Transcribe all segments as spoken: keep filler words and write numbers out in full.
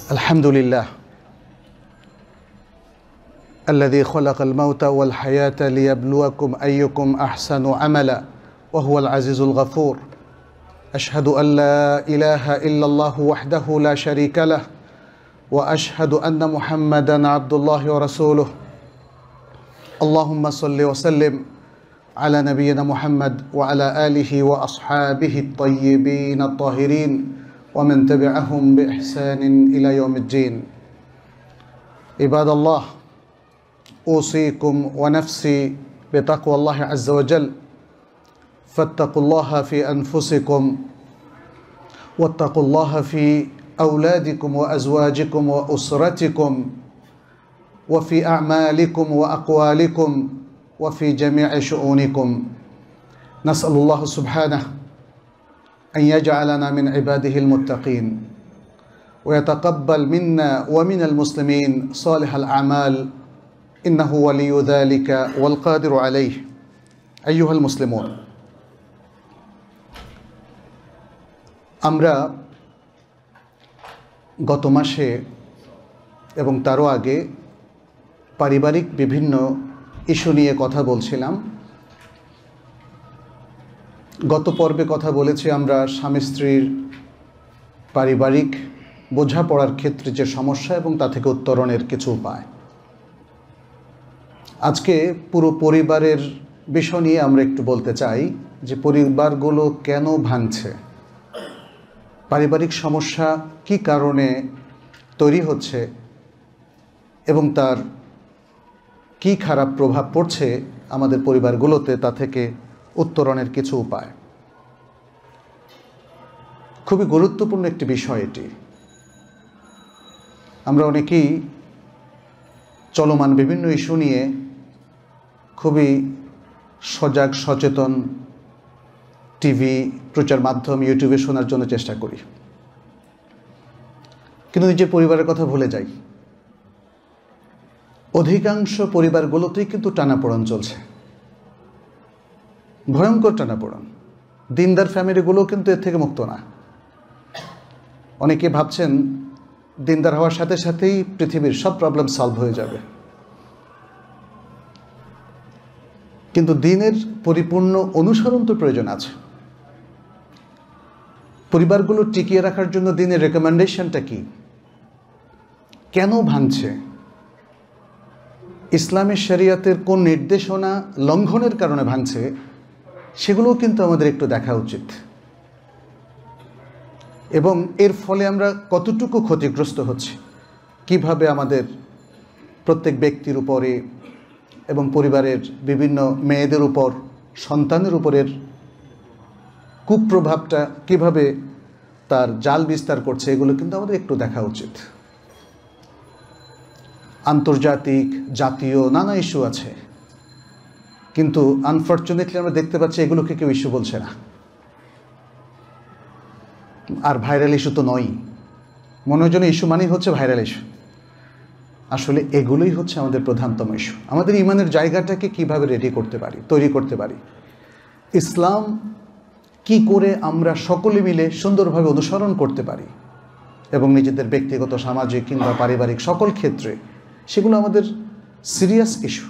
الحمد لله الذي خلق الموت والحياة ليبلوكم أيكم أحسن عملا وهو العزيز الغفور. أشهد أن لا إله إلا الله وحده لا شريك له وأشهد أن محمدا عبد الله ورسوله. اللهم صل وسلم على نبينا محمد وعلى آله وأصحابه الطيبين الطاهرين ومن تبعهم بإحسان إلى يوم الدين. عباد الله، أوصيكم ونفسي بتقوى الله عز وجل، فاتقوا الله في أنفسكم واتقوا الله في أولادكم وأزواجكم وأسرتكم وفي أعمالكم وأقوالكم وفي جميع شؤونكم. نسأل الله سبحانه أن يجعلنا من عباده المتقين ويتقبل منا ومن المسلمين صالح الأعمال إنه ولي ذلك والقادر عليه. أيها المسلمون، আমরা গত মাসে এবং তারও আগে পারিবারিক বিভিন্ন ইস্যু নিয়ে কথা বলছিলাম। গত পর্বে কথা বলেছি আমরা স্বামী স্ত্রীর পারিবারিক বোঝাপড়ার ক্ষেত্রে যে সমস্যা এবং তা থেকে উত্তরণের কিছু উপায়। আজকে পুরো পরিবারের বিষয় নিয়ে আমরা একটু বলতে চাই যে পরিবারগুলো কেন ভাঙছে, পারিবারিক সমস্যা কি কারণে তৈরি হচ্ছে এবং তার কি খারাপ প্রভাব পড়ছে আমাদের পরিবারগুলোতে, তা থেকে উত্তরণের কিছু উপায়। খুবই গুরুত্বপূর্ণ একটি বিষয় এটি। আমরা অনেকেই চলমান বিভিন্ন ইস্যু নিয়ে খুবই সজাগ সচেতন, টিভি প্রচার মাধ্যম ইউটিউবে শোনার জন্য চেষ্টা করি, কিন্তু নিজের পরিবারের কথা ভুলে যাই। অধিকাংশ পরিবারগুলোতেই কিন্তু টানাপোড়েন চলছে, ভয়ঙ্কর টানাপোড়েন। দিনদার ফ্যামিলিগুলো কিন্তু এর থেকে মুক্ত না। অনেকে ভাবছেন দিনদার হওয়ার সাথে সাথেই পৃথিবীর সব প্রবলেম সলভ হয়ে যাবে, কিন্তু দিনের পরিপূর্ণ অনুসরণ তো প্রয়োজন আছে। পরিবারগুলো টিকিয়ে রাখার জন্য দিনের রেকমেন্ডেশনটা কি, কেন ভাঙছে, ইসলামের শরিয়তের কোন নির্দেশনা লঙ্ঘনের কারণে ভাঙছে, সেগুলোও কিন্তু আমাদের একটু দেখা উচিত। এবং এর ফলে আমরা কতটুকু ক্ষতিগ্রস্ত হচ্ছি, কিভাবে আমাদের প্রত্যেক ব্যক্তির উপরে এবং পরিবারের বিভিন্ন মেয়েদের উপর, সন্তানের উপরের কুপ্রভাবটা কিভাবে তার জাল বিস্তার করছে, এগুলো কিন্তু আমাদের একটু দেখা উচিত। আন্তর্জাতিক, জাতীয় নানা ইস্যু আছে, কিন্তু আনফর্চুনেটলি আমরা দেখতে পাচ্ছি এগুলোকে কেউ ইস্যু বলছে না। আর ভাইরাল ইস্যু তো নয়, মনে হয় যেন ইস্যু মানেই হচ্ছে ভাইরাল ইস্যু। আসলে এগুলোই হচ্ছে আমাদের প্রধানতম ইস্যু। আমাদের ইমানের জায়গাটাকে কিভাবে রেডি করতে পারি, তৈরি করতে পারি, ইসলাম কি করে আমরা সকলে মিলে সুন্দরভাবে অনুসরণ করতে পারি এবং নিজেদের ব্যক্তিগত, সামাজিক কিংবা পারিবারিক সকল ক্ষেত্রে, সেগুলো আমাদের সিরিয়াস ইস্যু।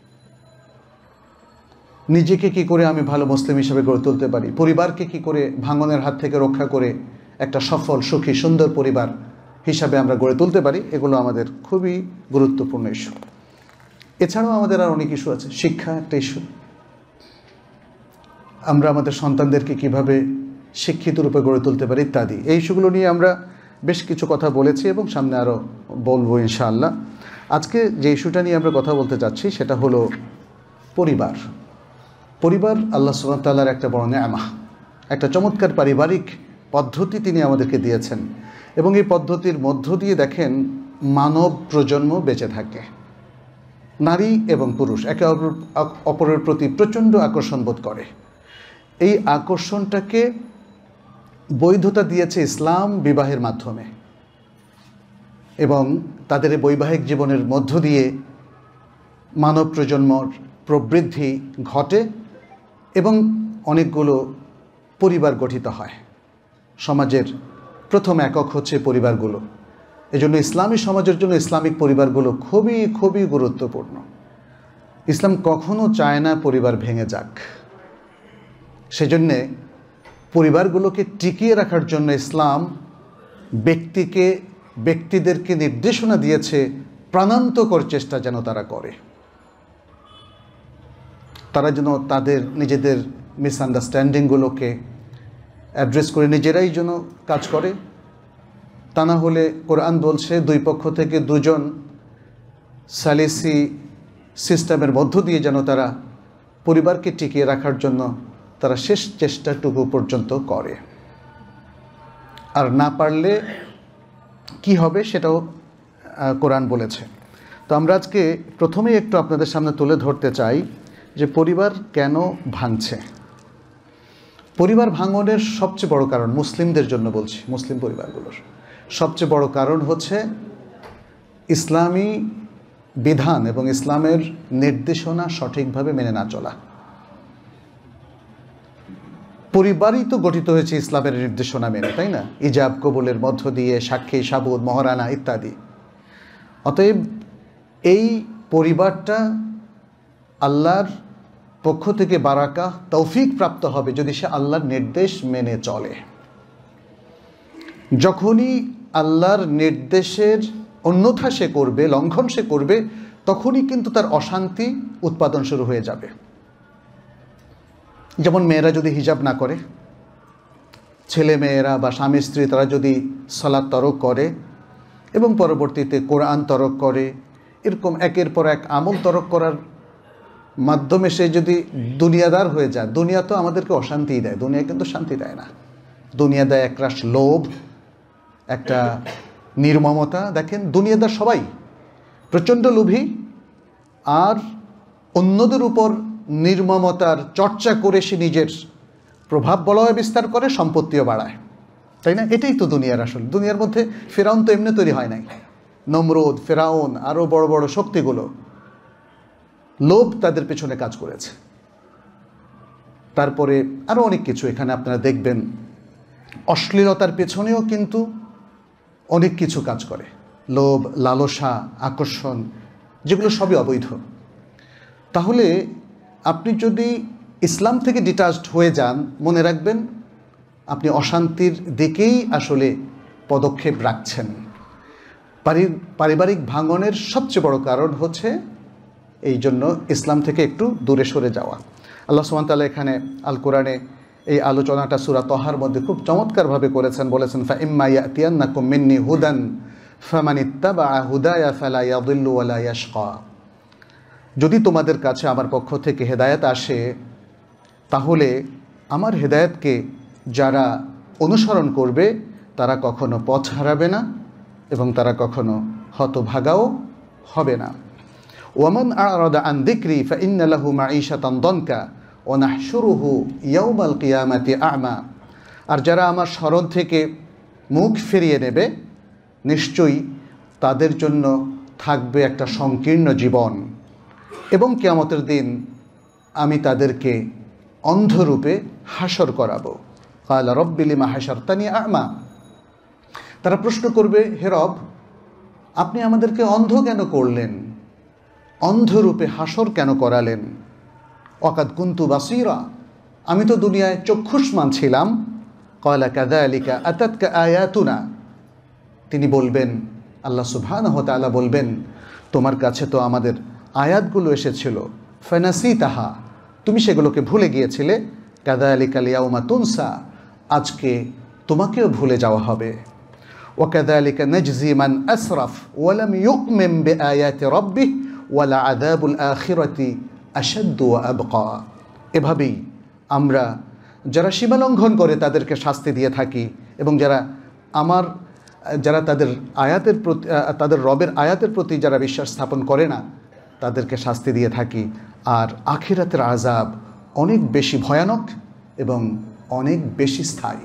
নিজেকে কি করে আমি ভালো মুসলিম হিসেবে গড়ে তুলতে পারি, পরিবারকে কি করে ভাঙনের হাত থেকে রক্ষা করে একটা সফল, সুখী, সুন্দর পরিবার হিসাবে আমরা গড়ে তুলতে পারি, এগুলো আমাদের খুবই গুরুত্বপূর্ণ ইস্যু। এছাড়াও আমাদের আর অনেক ইস্যু আছে। শিক্ষা একটা ইস্যু। আমরা আমাদের সন্তানদেরকে কিভাবে শিক্ষিত রূপে গড়ে তুলতে পারি ইত্যাদি। এই ইস্যুগুলো নিয়ে আমরা বেশ কিছু কথা বলেছি এবং সামনে আরও বলবো ইনশাআল্লাহ। আজকে যে ইস্যুটা নিয়ে আমরা কথা বলতে চাচ্ছি সেটা হলো পরিবার। পরিবার আল্লাহ সুবহানাহু ওয়া তাআলার একটা বড় নেয়ামত, একটা চমৎকার পারিবারিক পদ্ধতি তিনি আমাদেরকে দিয়েছেন এবং এই পদ্ধতির মধ্য দিয়ে দেখেন মানব প্রজন্ম বেঁচে থাকে। নারী এবং পুরুষ একে অপরের প্রতি প্রচণ্ড আকর্ষণ বোধ করে। এই আকর্ষণটাকে বৈধতা দিয়েছে ইসলাম বিবাহের মাধ্যমে এবং তাদের এই বৈবাহিক জীবনের মধ্য দিয়ে মানব প্রজন্মর প্রবৃদ্ধি ঘটে এবং অনেকগুলো পরিবার গঠিত হয়। সমাজের প্রথম একক হচ্ছে পরিবারগুলো। এজন্য ইসলামী সমাজের জন্য ইসলামিক পরিবারগুলো খুবই খুবই গুরুত্বপূর্ণ। ইসলাম কখনো চায় না পরিবার ভেঙে যাক। সেজন্যে পরিবারগুলোকে টিকিয়ে রাখার জন্য ইসলাম ব্যক্তিকে ব্যক্তিদেরকে নির্দেশনা দিয়েছে প্রাণান্তকর চেষ্টা যেন তারা করে, তারা যেন তাদের নিজেদের মিসআন্ডারস্ট্যান্ডিংগুলোকে অ্যাড্রেস করে নিজেরাই যেন কাজ করে। তা না হলে কোরআন বলছে দুই পক্ষ থেকে দুজন সালিসি সিস্টেমের মধ্য দিয়ে যেন তারা পরিবারকে টিকিয়ে রাখার জন্য তারা শেষ চেষ্টাটুকু পর্যন্ত করে। আর না পারলে কি হবে সেটাও কোরআন বলেছে। তো আমরা আজকে প্রথমেই একটু আপনাদের সামনে তুলে ধরতে চাই যে পরিবার কেন ভাঙছে। পরিবার ভাঙনের সবচেয়ে বড় কারণ, মুসলিমদের জন্য বলছি, মুসলিম পরিবারগুলোর সবচেয়ে বড় কারণ হচ্ছে ইসলামী বিধান এবং ইসলামের নির্দেশনা সঠিকভাবে মেনে না চলা। পরিবারই তো গঠিত হয়েছে ইসলামের নির্দেশনা মেনে, তাই না? ইজাব কবুলের মধ্য দিয়ে, সাক্ষী সাবুদ, মহারানা ইত্যাদি। অতএব এই পরিবারটা আল্লাহর পক্ষ থেকে বারাকা তৌফিক প্রাপ্ত হবে যদি সে আল্লাহর নির্দেশ মেনে চলে। যখনই আল্লাহর নির্দেশের অন্যথা সে করবে, লঙ্ঘন সে করবে, তখনই কিন্তু তার অশান্তি উৎপাদন শুরু হয়ে যাবে। যেমন মেয়েরা যদি হিজাব না করে, ছেলে মেয়েরা বা স্বামী স্ত্রী তারা যদি সালাত তরক করে এবং পরবর্তীতে কোরআন তরক করে, এরকম একের পর এক আমল তরক করার মাধ্যমে সে যদি দুনিয়াদার হয়ে যায়, দুনিয়া তো আমাদেরকে অশান্তিই দেয়, দুনিয়া কিন্তু শান্তি দেয় না। দুনিয়া দেয় একরাশ লোভ, একটা নির্মমতা। দেখেন দুনিয়াদার সবাই প্রচণ্ড লোভী আর অন্যদের উপর নির্মমতার চর্চা করে সে নিজের প্রভাব বলয় বিস্তার করে, সম্পত্তিও বাড়ায়, তাই না? এটাই তো দুনিয়ার আসল। দুনিয়ার মধ্যে ফেরাউন তো এমনি তৈরি হয় নাই। নমরুদ, ফেরাউন, আরও বড় বড় শক্তিগুলো লোভ তাদের পেছনে কাজ করেছে। তারপরে আরও অনেক কিছু এখানে আপনারা দেখবেন, অশ্লীলতার পেছনেও কিন্তু অনেক কিছু কাজ করে, লোভ, লালসা, আকর্ষণ, যেগুলো সবই অবৈধ। তাহলে আপনি যদি ইসলাম থেকে ডিটাচড হয়ে যান, মনে রাখবেন আপনি অশান্তির দিকেই আসলে পদক্ষেপ রাখছেন। পারিবারিক ভাঙনের সবচেয়ে বড় কারণ হচ্ছে এই জন্য ইসলাম থেকে একটু দূরে সরে যাওয়া। আল্লাহ সুবহানাহু ওয়া তাআলা এখানে আল কোরআনে এই আলোচনাটা সূরা তহার মধ্যে খুব চমৎকারভাবে করেছেন, বলেছেন ফা ইম্মা ইয়াতিয়ান্নাকুম মিন্নি হুদান ফামানিত্তাবাআ হুদায়া ফালা ইয়াদিল্লু ওয়ালা ইয়াশকা। যদি তোমাদের কাছে আমার পক্ষ থেকে হেদায়েত আসে, তাহলে আমার হেদায়েতকে যারা অনুসরণ করবে তারা কখনো পথ হারাবে না এবং তারা কখনো হতভাগাও হবে না। ওয়ামান আ'রাদা আন যিকরি ফাইন্না লাহু মাঈশাতান দানকা ওয়া নাহশুরুহু ইয়াওমাল কিয়ামাতি আ'মা। আর যারা আমার স্মরণ থেকে মুখ ফিরিয়ে নেবে, নিশ্চয়ই তাদের জন্য থাকবে একটা সংকীর্ণ জীবন এবং কিয়ামতের দিন আমি তাদেরকে অন্ধরূপে হাসর করাবো। ক্বালা রব্বি লিমা হাশারতানি আ'মা। তারা প্রশ্ন করবে, হে রব, আপনি আমাদেরকে অন্ধ কেন করলেন, অন্ধরূপে হাসর কেন করালেন? ওয়াকাদ কুনতু বাসীরা, আমি তো দুনিয়ায় চক্ষুষ্মান ছিলাম। ক্বালা কাযালিকা আতাতকা আয়াতুনা। তিনি বলবেন, আল্লাহ সুবহানাহু ওয়া তাআলা বলবেন, তোমার কাছে তো আমাদের আয়াতগুলো এসেছিল, ফানাসিতাহা, তুমি সেগুলোকে ভুলে গিয়েছিলে। কাযালিকাল ইয়াউমা তুনসা, আজকে তোমাকেও ভুলে যাওয়া হবে। ওয়াকাযালিকা নাজজি মান আসরাফ ওয়া লাম ইউমিন বিআয়াতি রাব্বিহি ওয়ালা আযাবুল আখিরাতি আশাদ্দু ওয়া আবকা। এভাবেই আমরা যারা সীমালঙ্ঘন করে তাদেরকে শাস্তি দিয়ে থাকি এবং যারা আমার যারা তাদের আয়াতের প্রতি তাদের রবের আয়াতের প্রতি যারা বিশ্বাস স্থাপন করে না তাদেরকে শাস্তি দিয়ে থাকি। আর আখিরাতের আযাব অনেক বেশি ভয়ানক এবং অনেক বেশি স্থায়ী।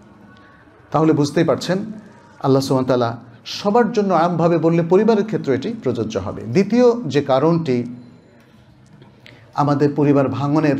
তাহলে বুঝতেই পারছেন আল্লাহ সুবহানাহু ওয়া তাআলা সবার জন্য আমভাবে বললে পরিবারের ক্ষেত্রে এটি প্রযোজ্য হবে। দ্বিতীয় যে কারণটি আমাদের পরিবার ভাঙনের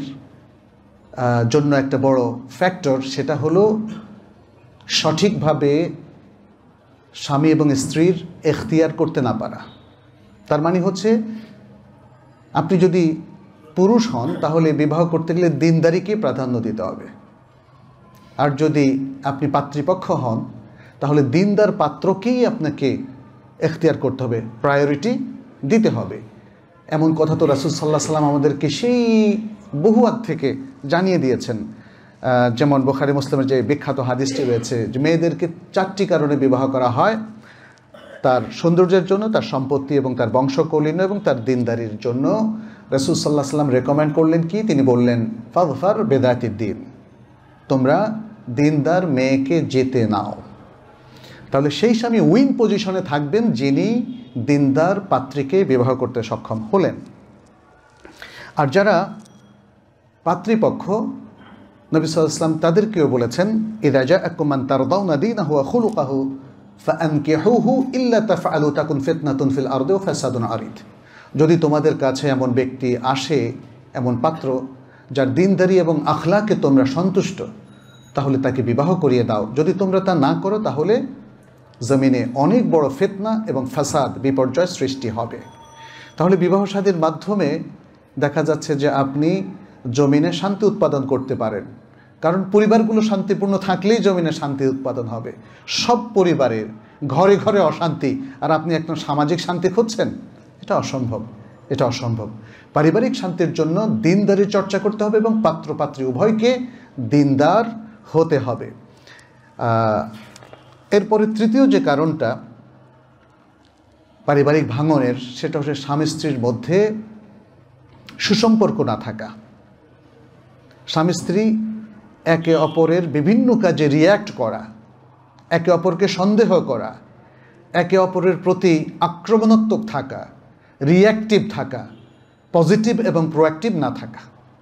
জন্য একটা বড় ফ্যাক্টর, সেটা হলো সঠিকভাবে স্বামী এবং স্ত্রীর এখতিয়ার করতে না পারা। তার মানে হচ্ছে আপনি যদি পুরুষ হন তাহলে বিবাহ করতে গেলে দিনদারিকে প্রাধান্য দিতে হবে, আর যদি আপনি পাত্রীপক্ষ হন তাহলে দিনদার পাত্রকেই আপনাকে এখতিয়ার করতে হবে, প্রায়োরিটি দিতে হবে। এমন কথা তো রাসূল সাল্লাল্লাহু আলাইহি ওয়াসাল্লাম আমাদেরকে সেই বহু আগ থেকে জানিয়ে দিয়েছেন। যেমন বুখারী মুসলিমের যে বিখ্যাত হাদিসটি রয়েছে যে মেয়েদেরকে চারটি কারণে বিবাহ করা হয়, তার সৌন্দর্যের জন্য, তার সম্পত্তি এবং তার বংশকৌলীন্য এবং তার দিনদারির জন্য। রাসূল সাল্লাল্লাহু আলাইহি ওয়াসাল্লাম রেকমেন্ড করলেন কি? তিনি বললেন ফাযফার বিযাতিদ দ্বীন, তোমরা দিনদার মেয়েকে যেতে নাও। তাহলে সেই স্বামী উইন পজিশনে থাকবেন যিনি দিনদার পাত্রীকে বিবাহ করতে সক্ষম হলেন। আর যারা পাত্রীপক্ষ, নবী সাল্লাল্লাহু আলাইহি ওয়াসাল্লাম তাদেরকেও বলেছেন ইযা জাআকুম মান তারদাউনা দীনাহু ওয়া খুলুকাহু ফাআনকিহুহু ইল্লা তাফআলু তাকুন ফিতনাতুন ফিল আরদি ওয়া ফাসাদুন আরিদ। যদি তোমাদের কাছে এমন ব্যক্তি আসে, এমন পাত্র যার দিনদারি এবং আখলাকে তোমরা সন্তুষ্ট, তাহলে তাকে বিবাহ করিয়ে দাও। যদি তোমরা তা না করো তাহলে জমিনে অনেক বড় ফিতনা এবং ফাসাদ, বিপর্যয় সৃষ্টি হবে। তাহলে বিবাহ শাদীর মাধ্যমে দেখা যাচ্ছে যে আপনি জমিনে শান্তি উৎপাদন করতে পারেন, কারণ পরিবারগুলো শান্তিপূর্ণ থাকলেই জমিনে শান্তি উৎপাদন হবে। সব পরিবারের ঘরে ঘরে অশান্তি, আর আপনি একদম সামাজিক শান্তি খুঁজছেন, এটা অসম্ভব, এটা অসম্ভব। পারিবারিক শান্তির জন্য দিনদারি চর্চা করতে হবে এবং পাত্র পাত্রী উভয়কে দিনদার হতে হবে। এরপরে তৃতীয় যে কারণটা পারিবারিক ভাঙনের, সেটা হচ্ছে স্বামী স্ত্রীর মধ্যে সুসম্পর্ক না থাকা। স্বামী স্ত্রী একে অপরের বিভিন্ন কাজে রিয়্যাক্ট করা, একে অপরকে সন্দেহ করা, একে অপরের প্রতি আক্রমণাত্মক থাকা, রিয়্যাক্টিভ থাকা, পজিটিভ এবং প্রোঅ্যাক্টিভ না থাকা।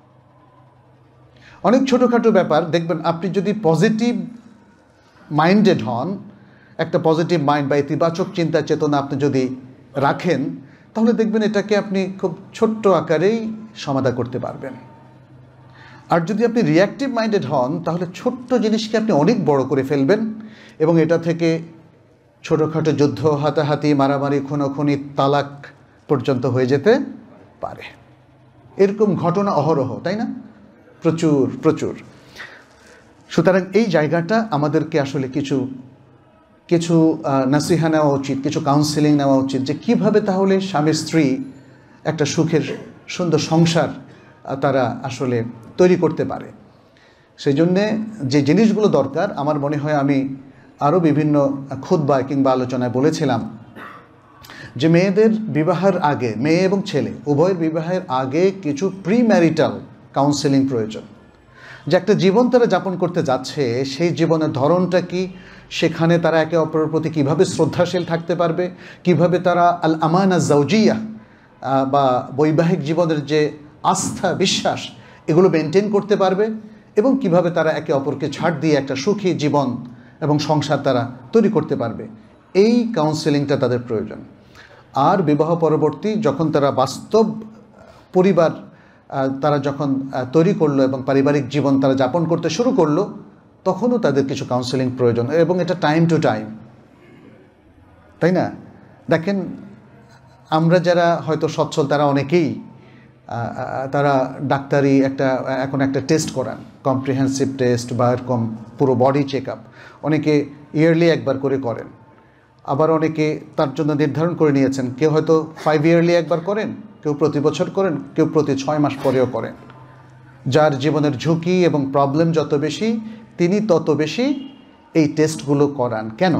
অনেক ছোটোখাটো ব্যাপার দেখবেন, আপনি যদি পজিটিভ মাইন্ডেড হন, একটা পজিটিভ মাইন্ড বা ইতিবাচক চিন্তা চেতনা আপনি যদি রাখেন, তাহলে দেখবেন এটাকে আপনি খুব ছোট্ট আকারেই সমাধা করতে পারবেন। আর যদি আপনি রিঅ্যাক্টিভ মাইন্ডেড হন, তাহলে ছোট্ট জিনিসকে আপনি অনেক বড় করে ফেলবেন এবং এটা থেকে ছোটোখাটো যুদ্ধ, হাতাহাতি, মারামারি, খুনোখুনি, তালাক পর্যন্ত হয়ে যেতে পারে। এরকম ঘটনা অহরহ, তাই না? প্রচুর প্রচুর। সুতরাং এই জায়গাটা আমাদেরকে আসলে কিছু কিছু নাসিহা নেওয়া উচিত, কিছু কাউন্সিলিং নেওয়া উচিত, যে কিভাবে তাহলে স্বামী স্ত্রী একটা সুখের সুন্দর সংসার তারা আসলে তৈরি করতে পারে। সেই জন্যে যে জিনিসগুলো দরকার, আমার মনে হয় আমি আরও বিভিন্ন খুতবায় কিংবা আলোচনায় বলেছিলাম যে মেয়েদের বিবাহের আগে, মেয়ে এবং ছেলে উভয়ের বিবাহের আগে কিছু প্রি ম্যারিটাল কাউন্সেলিং প্রয়োজন। যে একটা জীবন তারা যাপন করতে যাচ্ছে, সেই জীবনের ধরনটা কি, সেখানে তারা একে অপরের প্রতি কীভাবে শ্রদ্ধাশীল থাকতে পারবে, কিভাবে তারা আল আমানা জাওজিয়া বা বৈবাহিক জীবনের যে আস্থা, বিশ্বাস, এগুলো মেনটেন করতে পারবে, এবং কিভাবে তারা একে অপরকে ছাড় দিয়ে একটা সুখী জীবন এবং সংসার তারা তৈরি করতে পারবে। এই কাউন্সেলিংটা তাদের প্রয়োজন। আর বিবাহ পরবর্তী যখন তারা বাস্তব পরিবার তারা যখন তৈরি করলো এবং পারিবারিক জীবন তারা যাপন করতে শুরু করলো, তখনও তাদের কিছু কাউন্সেলিং প্রয়োজন, এবং এটা টাইম টু টাইম, তাই না? দেখেন, আমরা যারা হয়তো সচ্ছল তারা অনেকেই তারা ডাক্তারি একটা এখন একটা টেস্ট করান, কম্প্রিহেন্সিভ টেস্ট বা এরকম পুরো বডি চেক আপ অনেকে ইয়ারলি একবার করে করেন। আবার অনেকে তার জন্য নির্ধারণ করে নিয়েছেন, কেউ হয়তো ফাইভ ইয়ারলি একবার করেন, কেউ প্রতি বছর করেন, কেউ প্রতি ছয় মাস পরেও করেন। যার জীবনের ঝুঁকি এবং প্রবলেম যত বেশি, তিনি তত বেশি এই টেস্টগুলো করান। কেন?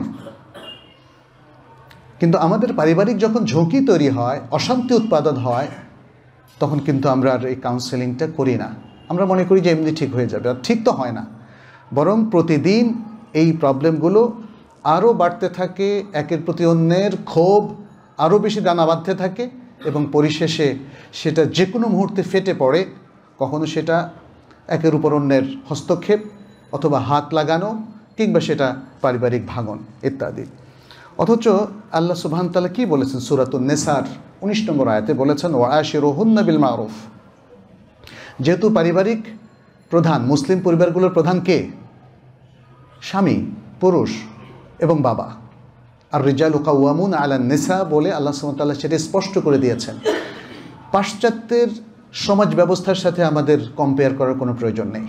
কিন্তু আমাদের পারিবারিক যখন ঝুঁকি তৈরি হয়, অশান্তি উৎপাদন হয়, তখন কিন্তু আমরা আর এই কাউন্সেলিংটা করি না। আমরা মনে করি যে এমনি ঠিক হয়ে যাবে, আর ঠিক তো হয় না। বরং প্রতিদিন এই প্রবলেমগুলো আরও বাড়তে থাকে, একের প্রতি অন্যের ক্ষোভ আরও বেশি দানা বাঁধতে থাকে, এবং পরিশেষে সেটা যে কোনো মুহূর্তে ফেটে পড়ে। কখনো সেটা একের উপর অন্যের হস্তক্ষেপ অথবা হাত লাগানো, কিংবা সেটা পারিবারিক ভাঙন ইত্যাদি। অথচ আল্লাহ সুবহানাহু ওয়া তাআলা কী বলেছেন? সূরাতুন নিসার উনিশ নম্বর আয়াতে বলেছেন, ওয়া আশিরুহুন্না বিল মারুফ। যেহেতু পারিবারিক প্রধান, মুসলিম পরিবারগুলোর প্রধান কে? স্বামী, পুরুষ এবং বাবা। আর রিজালু কাওয়ামুনা আলান নিসা বলে আল্লাহ সুবহানাহু ওয়া তাআলা সেটা স্পষ্ট করে দিয়েছেন। পাশ্চাত্যের সমাজ ব্যবস্থার সাথে আমাদের কম্পেয়ার করার কোনো প্রয়োজন নেই।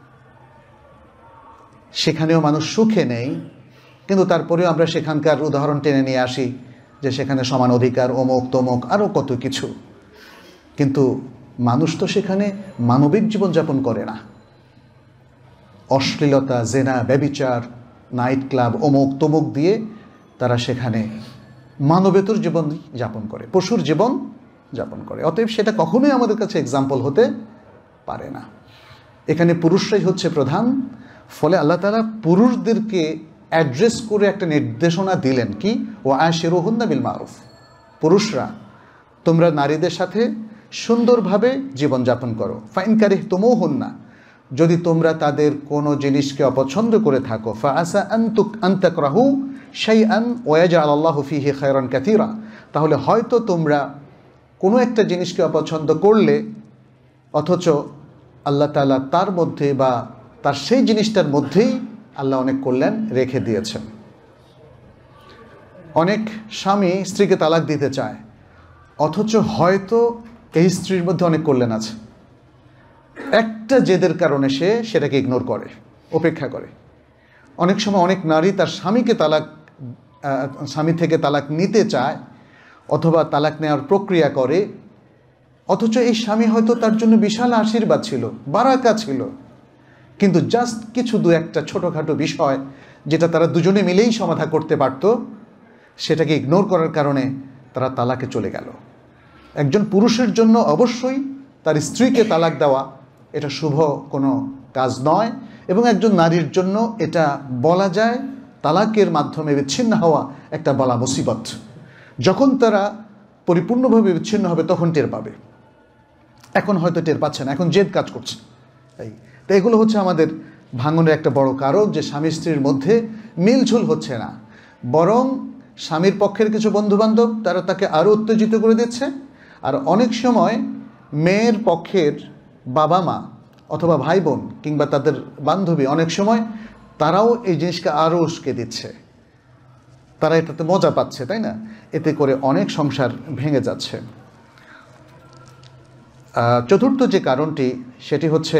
সেখানেও মানুষ সুখে নেই, কিন্তু তারপরেও আমরা সেখানকার উদাহরণ টেনে নিয়ে আসি যে সেখানে সমান অধিকার, অমুক তমুক আরও কত কিছু। কিন্তু মানুষ তো সেখানে মানবিক জীবনযাপন করে না। অশ্লীলতা, জেনা, ব্যভিচার, নাইট ক্লাব, অমুক তমুক দিয়ে তারা সেখানে মানবেতর জীবন যাপন করে, পশুর জীবন যাপন করে। অতএব সেটা কখনোই আমাদের কাছে এক্সাম্পল হতে পারে না। এখানে পুরুষরাই হচ্ছে প্রধান। ফলে আল্লাহ তাআলা পুরুষদেরকে অ্যাড্রেস করে একটা নির্দেশনা দিলেন কি, ওয়া আশিরুহুন্না বিল মারুফ, পুরুষরা তোমরা নারীদের সাথে সুন্দরভাবে জীবনযাপন করো। ফাইন কারিহতুমুহুন্না, যদি তোমরা তাদের কোনো জিনিসকে অপছন্দ করে থাকো, ফাআসা আন তুক আন তাকরাহু শাইআন ওয়া ইয়াজআলাল্লাহু ফীহি খায়রান কাসীরা, তাহলে হয়তো তোমরা কোনো একটা জিনিসকে অপছন্দ করলে অথচ আল্লাহ তাআলা তার মধ্যে বা তার সেই জিনিসটার মধ্যেই আল্লাহ অনেক কল্যাণ রেখে দিয়েছেন। অনেক স্বামী স্ত্রীকে তালাক দিতে চায়, অথচ হয়তো এই স্ত্রীর মধ্যে অনেক কল্যাণ আছে। একটা জেদের কারণে সে সেটাকে ইগনোর করে, উপেক্ষা করে। অনেক সময় অনেক নারী তার স্বামীকে তালাক স্বামী থেকে তালাক নিতে চায় অথবা তালাক নেওয়ার প্রক্রিয়া করে, অথচ এই স্বামী হয়তো তার জন্য বিশাল আশীর্বাদ ছিল, বারাকা ছিল, কিন্তু জাস্ট কিছু দু একটা ছোটোখাটো বিষয় যেটা তারা দুজনে মিলেই সমাধান করতে পারত, সেটাকে ইগনোর করার কারণে তারা তালাকে চলে গেল। একজন পুরুষের জন্য অবশ্যই তার স্ত্রীকে তালাক দেওয়া এটা শুভ কোনো কাজ নয়, এবং একজন নারীর জন্য এটা বলা যায় তালাকের মাধ্যমে বিচ্ছিন্ন হওয়া একটা বলা মুসিবত। যখন তারা পরিপূর্ণভাবে বিচ্ছিন্ন হবে তখন টের পাবে, এখন হয়তো টের পাচ্ছে না, এখন জেদ কাজ করছে। তাই তো এগুলো হচ্ছে আমাদের ভাঙনের একটা বড় কারণ, যে স্বামী স্ত্রীর মধ্যে মিলঝুল হচ্ছে না, বরং স্বামীর পক্ষের কিছু বন্ধুবান্ধব তারা তাকে আরও উত্তেজিত করে দিচ্ছে, আর অনেক সময় মেয়ের পক্ষের বাবা মা অথবা ভাই বোন কিংবা তাদের বান্ধবী অনেক সময় তারাও এই জিনিসকে আরও উস্কে দিচ্ছে, তারা এটাতে মজা পাচ্ছে, তাই না? এতে করে অনেক সংসার ভেঙে যাচ্ছে। চতুর্থ যে কারণটি সেটি হচ্ছে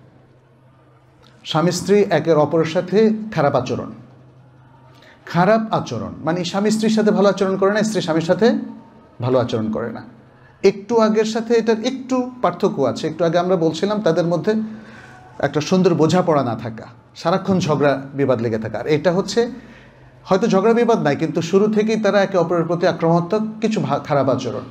স্বামী স্ত্রী একের অপরের সাথে খারাপ আচরণ। খারাপ আচরণ মানে স্বামী স্ত্রীর সাথে ভালো আচরণ করে না, স্ত্রী স্বামীর সাথে ভালো আচরণ করে না। একটু আগের সাথে এটার একটু পার্থক্য আছে। একটু আগে আমরা বলছিলাম তাদের মধ্যে একটা সুন্দর বোঝাপড়া না থাকা, সারাক্ষণ ঝগড়া বিবাদ লেগে থাকা। আর এটা হচ্ছে হয়তো ঝগড়া বিবাদ নাই, কিন্তু শুরু থেকেই তারা একে অপরের প্রতি আক্রমণাত্মক, কিছু খারাপ আচরণ।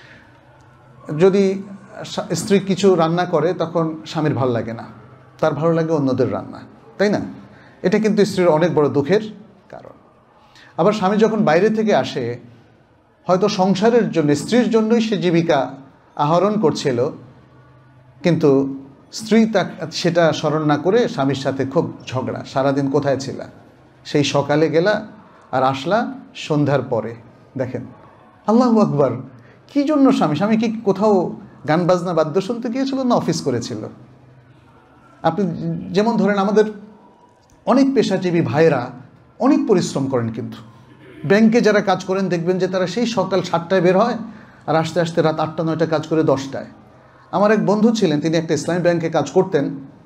যদি স্ত্রী কিছু রান্না করে তখন স্বামীর ভালো লাগে না, তার ভালো লাগে অন্যদের রান্না, তাই না? এটা কিন্তু স্ত্রীর অনেক বড় দুঃখের কারণ। আবার স্বামী যখন বাইরে থেকে আসে, হয়তো সংসারের জন্য স্ত্রীর জন্যই সে জীবিকা আহরণ করছিল, কিন্তু স্ত্রী তা সেটা স্মরণ না করে স্বামীর সাথে খুব ঝগড়া, সারাদিন কোথায় ছিলা, সেই সকালে গেলা আর আসলা সন্ধ্যার পরে। দেখেন, আল্লাহু আকবার, কী জন্য স্বামী স্বামী কি কোথাও গান বাজনা বাদ্য শুনতে গিয়েছিল না অফিস করেছিল? আপনি যেমন ধরেন আমাদের অনেক পেশাজীবী ভাইয়েরা অনেক পরিশ্রম করেন, কিন্তু ব্যাংকে যারা কাজ করেন দেখবেন যে তারা সেই সকাল সাতটায় বের হয় আর আসতে আসতে রাত আটটা নয়টা কাজ করে দশটায়। আমার এক বন্ধু ছিলেন, তিনি একটা ইসলামী ব্যাংকে কাজ করতেন।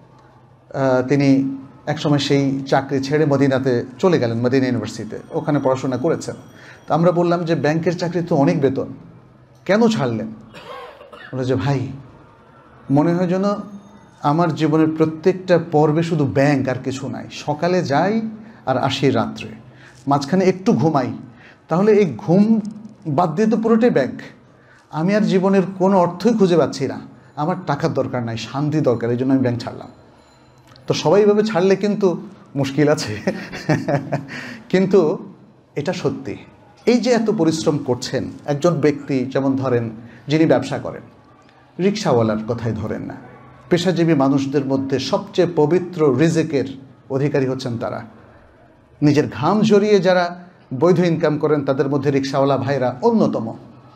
তিনি একসময় সেই চাকরি ছেড়ে মদিনাতে চলে গেলেন, মদিনা ইউনিভার্সিটিতে, ওখানে পড়াশোনা করেছেন। তো আমরা বললাম যে ব্যাংকের চাকরি তো অনেক বেতন, কেন ছাড়লেন? বলে যে ভাই, মনে হয় যেন আমার জীবনের প্রত্যেকটা পর্বে শুধু ব্যাংক আর কিছু নাই। সকালে যাই আর আসি রাত্রে, মাঝখানে একটু ঘুমাই, তাহলে এই ঘুম বাদ দিয়ে তো পুরোটাই ব্যাংক। আমি আর জীবনের কোনো অর্থই খুঁজে পাচ্ছি না, আমার টাকার দরকার নাই, শান্তি দরকার, এই জন্য আমি ব্যাংক ছাড়লাম। তো সবাই এভাবে ছাড়লে কিন্তু মুশকিল আছে কিন্তু এটা সত্যি। এই যে এত পরিশ্রম করছেন একজন ব্যক্তি, যেমন ধরেন যিনি ব্যবসা করেন, রিক্সাওয়ালার কথাই ধরেন না, পেশাজীবী মানুষদের মধ্যে সবচেয়ে পবিত্র রিজিকের অধিকারী হচ্ছেন তারা। নিজের ঘাম ঝরিয়ে যারা বৈধ ইনকাম করেন তাদের মধ্যে রিক্সাওয়ালা ভাইরা অন্যতম।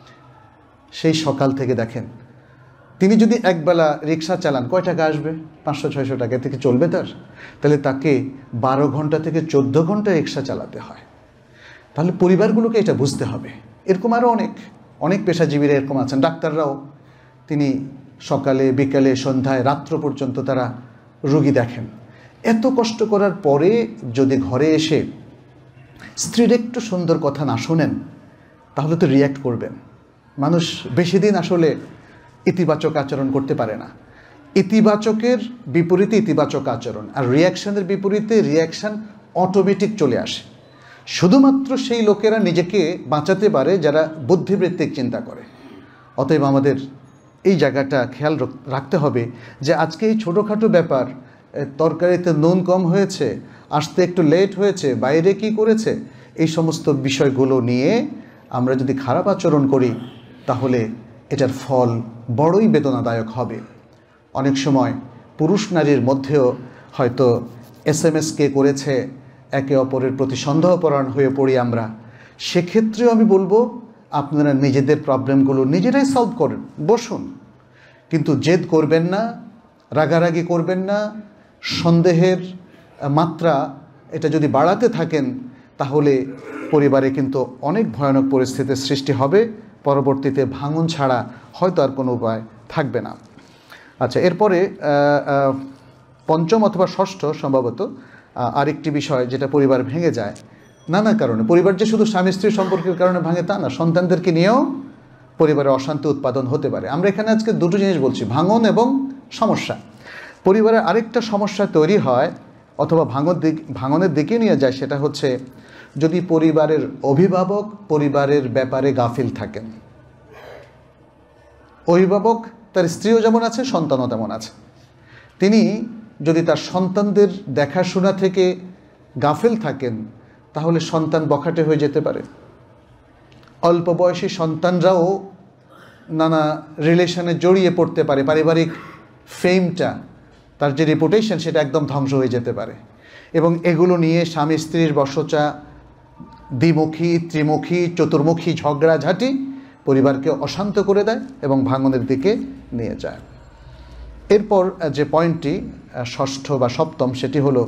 সেই সকাল থেকে দেখেন, তিনি যদি একবেলা রিক্সা চালান, কয় টাকা আসবে? পাঁচশো ছয়শো টাকা থেকে চলবে তার? তাহলে তাকে বারো ঘন্টা থেকে চোদ্দ ঘন্টা রিক্সা চালাতে হয়। তাহলে পরিবারগুলোকে এটা বুঝতে হবে। এরকম আরও অনেক অনেক পেশাজীবীরা এরকম আছেন, ডাক্তাররাও তিনি সকালে বিকালে সন্ধ্যায় রাত্র পর্যন্ত তারা রোগী দেখেন। এত কষ্ট করার পরে যদি ঘরে এসে স্ত্রীর একটু সুন্দর কথা না শোনেন তাহলে তো রিয়্যাক্ট করবেন। মানুষ বেশি দিন আসলে ইতিবাচক আচরণ করতে পারে না। ইতিবাচকের বিপরীতে ইতিবাচক আচরণ, আর রিয়াকশনের বিপরীতে রিয়াকশান অটোমেটিক চলে আসে। শুধুমাত্র সেই লোকেরা নিজেকে বাঁচাতে পারে যারা বুদ্ধিবৃত্তিক চিন্তা করে। অতএব আমাদের এই জায়গাটা খেয়াল রাখতে হবে যে আজকে এই ছোটোখাটো ব্যাপার, তরকারিতে নুন কম হয়েছে, আসতে একটু লেট হয়েছে, বাইরে কি করেছে, এই সমস্ত বিষয়গুলো নিয়ে আমরা যদি খারাপ আচরণ করি তাহলে এটার ফল বড়ই বেদনাদায়ক হবে। অনেক সময় পুরুষ নারীর মধ্যেও হয়তো এস এম এস কে করেছে, একে অপরের প্রতি সন্দেহপরায়ণ হয়ে পড়ি আমরা। সেক্ষেত্রেও আমি বলবো আপনারা নিজেদের প্রবলেমগুলো নিজেরাই সলভ করেন, বসুন, কিন্তু জেদ করবেন না, রাগারাগি করবেন না। সন্দেহের মাত্রা এটা যদি বাড়াতে থাকেন তাহলে পরিবারে কিন্তু অনেক ভয়ানক পরিস্থিতির সৃষ্টি হবে। পরবর্তীতে ভাঙন ছাড়া হয়তো আর কোনো উপায় থাকবে না। আচ্ছা, এরপরে পঞ্চম অথবা ষষ্ঠ সম্ভবত আরেকটি বিষয় যেটা পরিবার ভেঙে যায় নানা কারণে। পরিবার যে শুধু স্বামী স্ত্রী সম্পর্কের কারণে ভাঙে তা না, সন্তানদেরকে নিয়েও পরিবারে অশান্তি উৎপাদন হতে পারে। আমরা এখানে আজকে দুটো জিনিস বলছি, ভাঙন এবং সমস্যা। পরিবারে আরেকটা সমস্যা তৈরি হয় অথবা ভাঙন দিক ভাঙনের দিকে নিয়ে যায়, সেটা হচ্ছে যদি পরিবারের অভিভাবক পরিবারের ব্যাপারে গাফিল থাকেন। অভিভাবক তার স্ত্রীও যেমন আছে, সন্তানও তেমন আছে। তিনি যদি তার সন্তানদের দেখাশোনা থেকে গাফিল থাকেন তাহলে সন্তান বখাটে হয়ে যেতে পারে। অল্প বয়সী সন্তানরাও নানা রিলেশনে জড়িয়ে পড়তে পারে। পারিবারিক ফেমটা, তার যে রেপুটেশন, সেটা একদম ধ্বংস হয়ে যেতে পারে। এবং এগুলো নিয়ে স্বামী স্ত্রীর বচসা, দ্বিমুখী ত্রিমুখী চতুর্মুখী ঝগড়াঝাঁটি পরিবারকে অশান্ত করে দেয় এবং ভাঙনের দিকে নিয়ে যায়। এরপর যে পয়েন্টটি ষষ্ঠ বা সপ্তম, সেটি হলো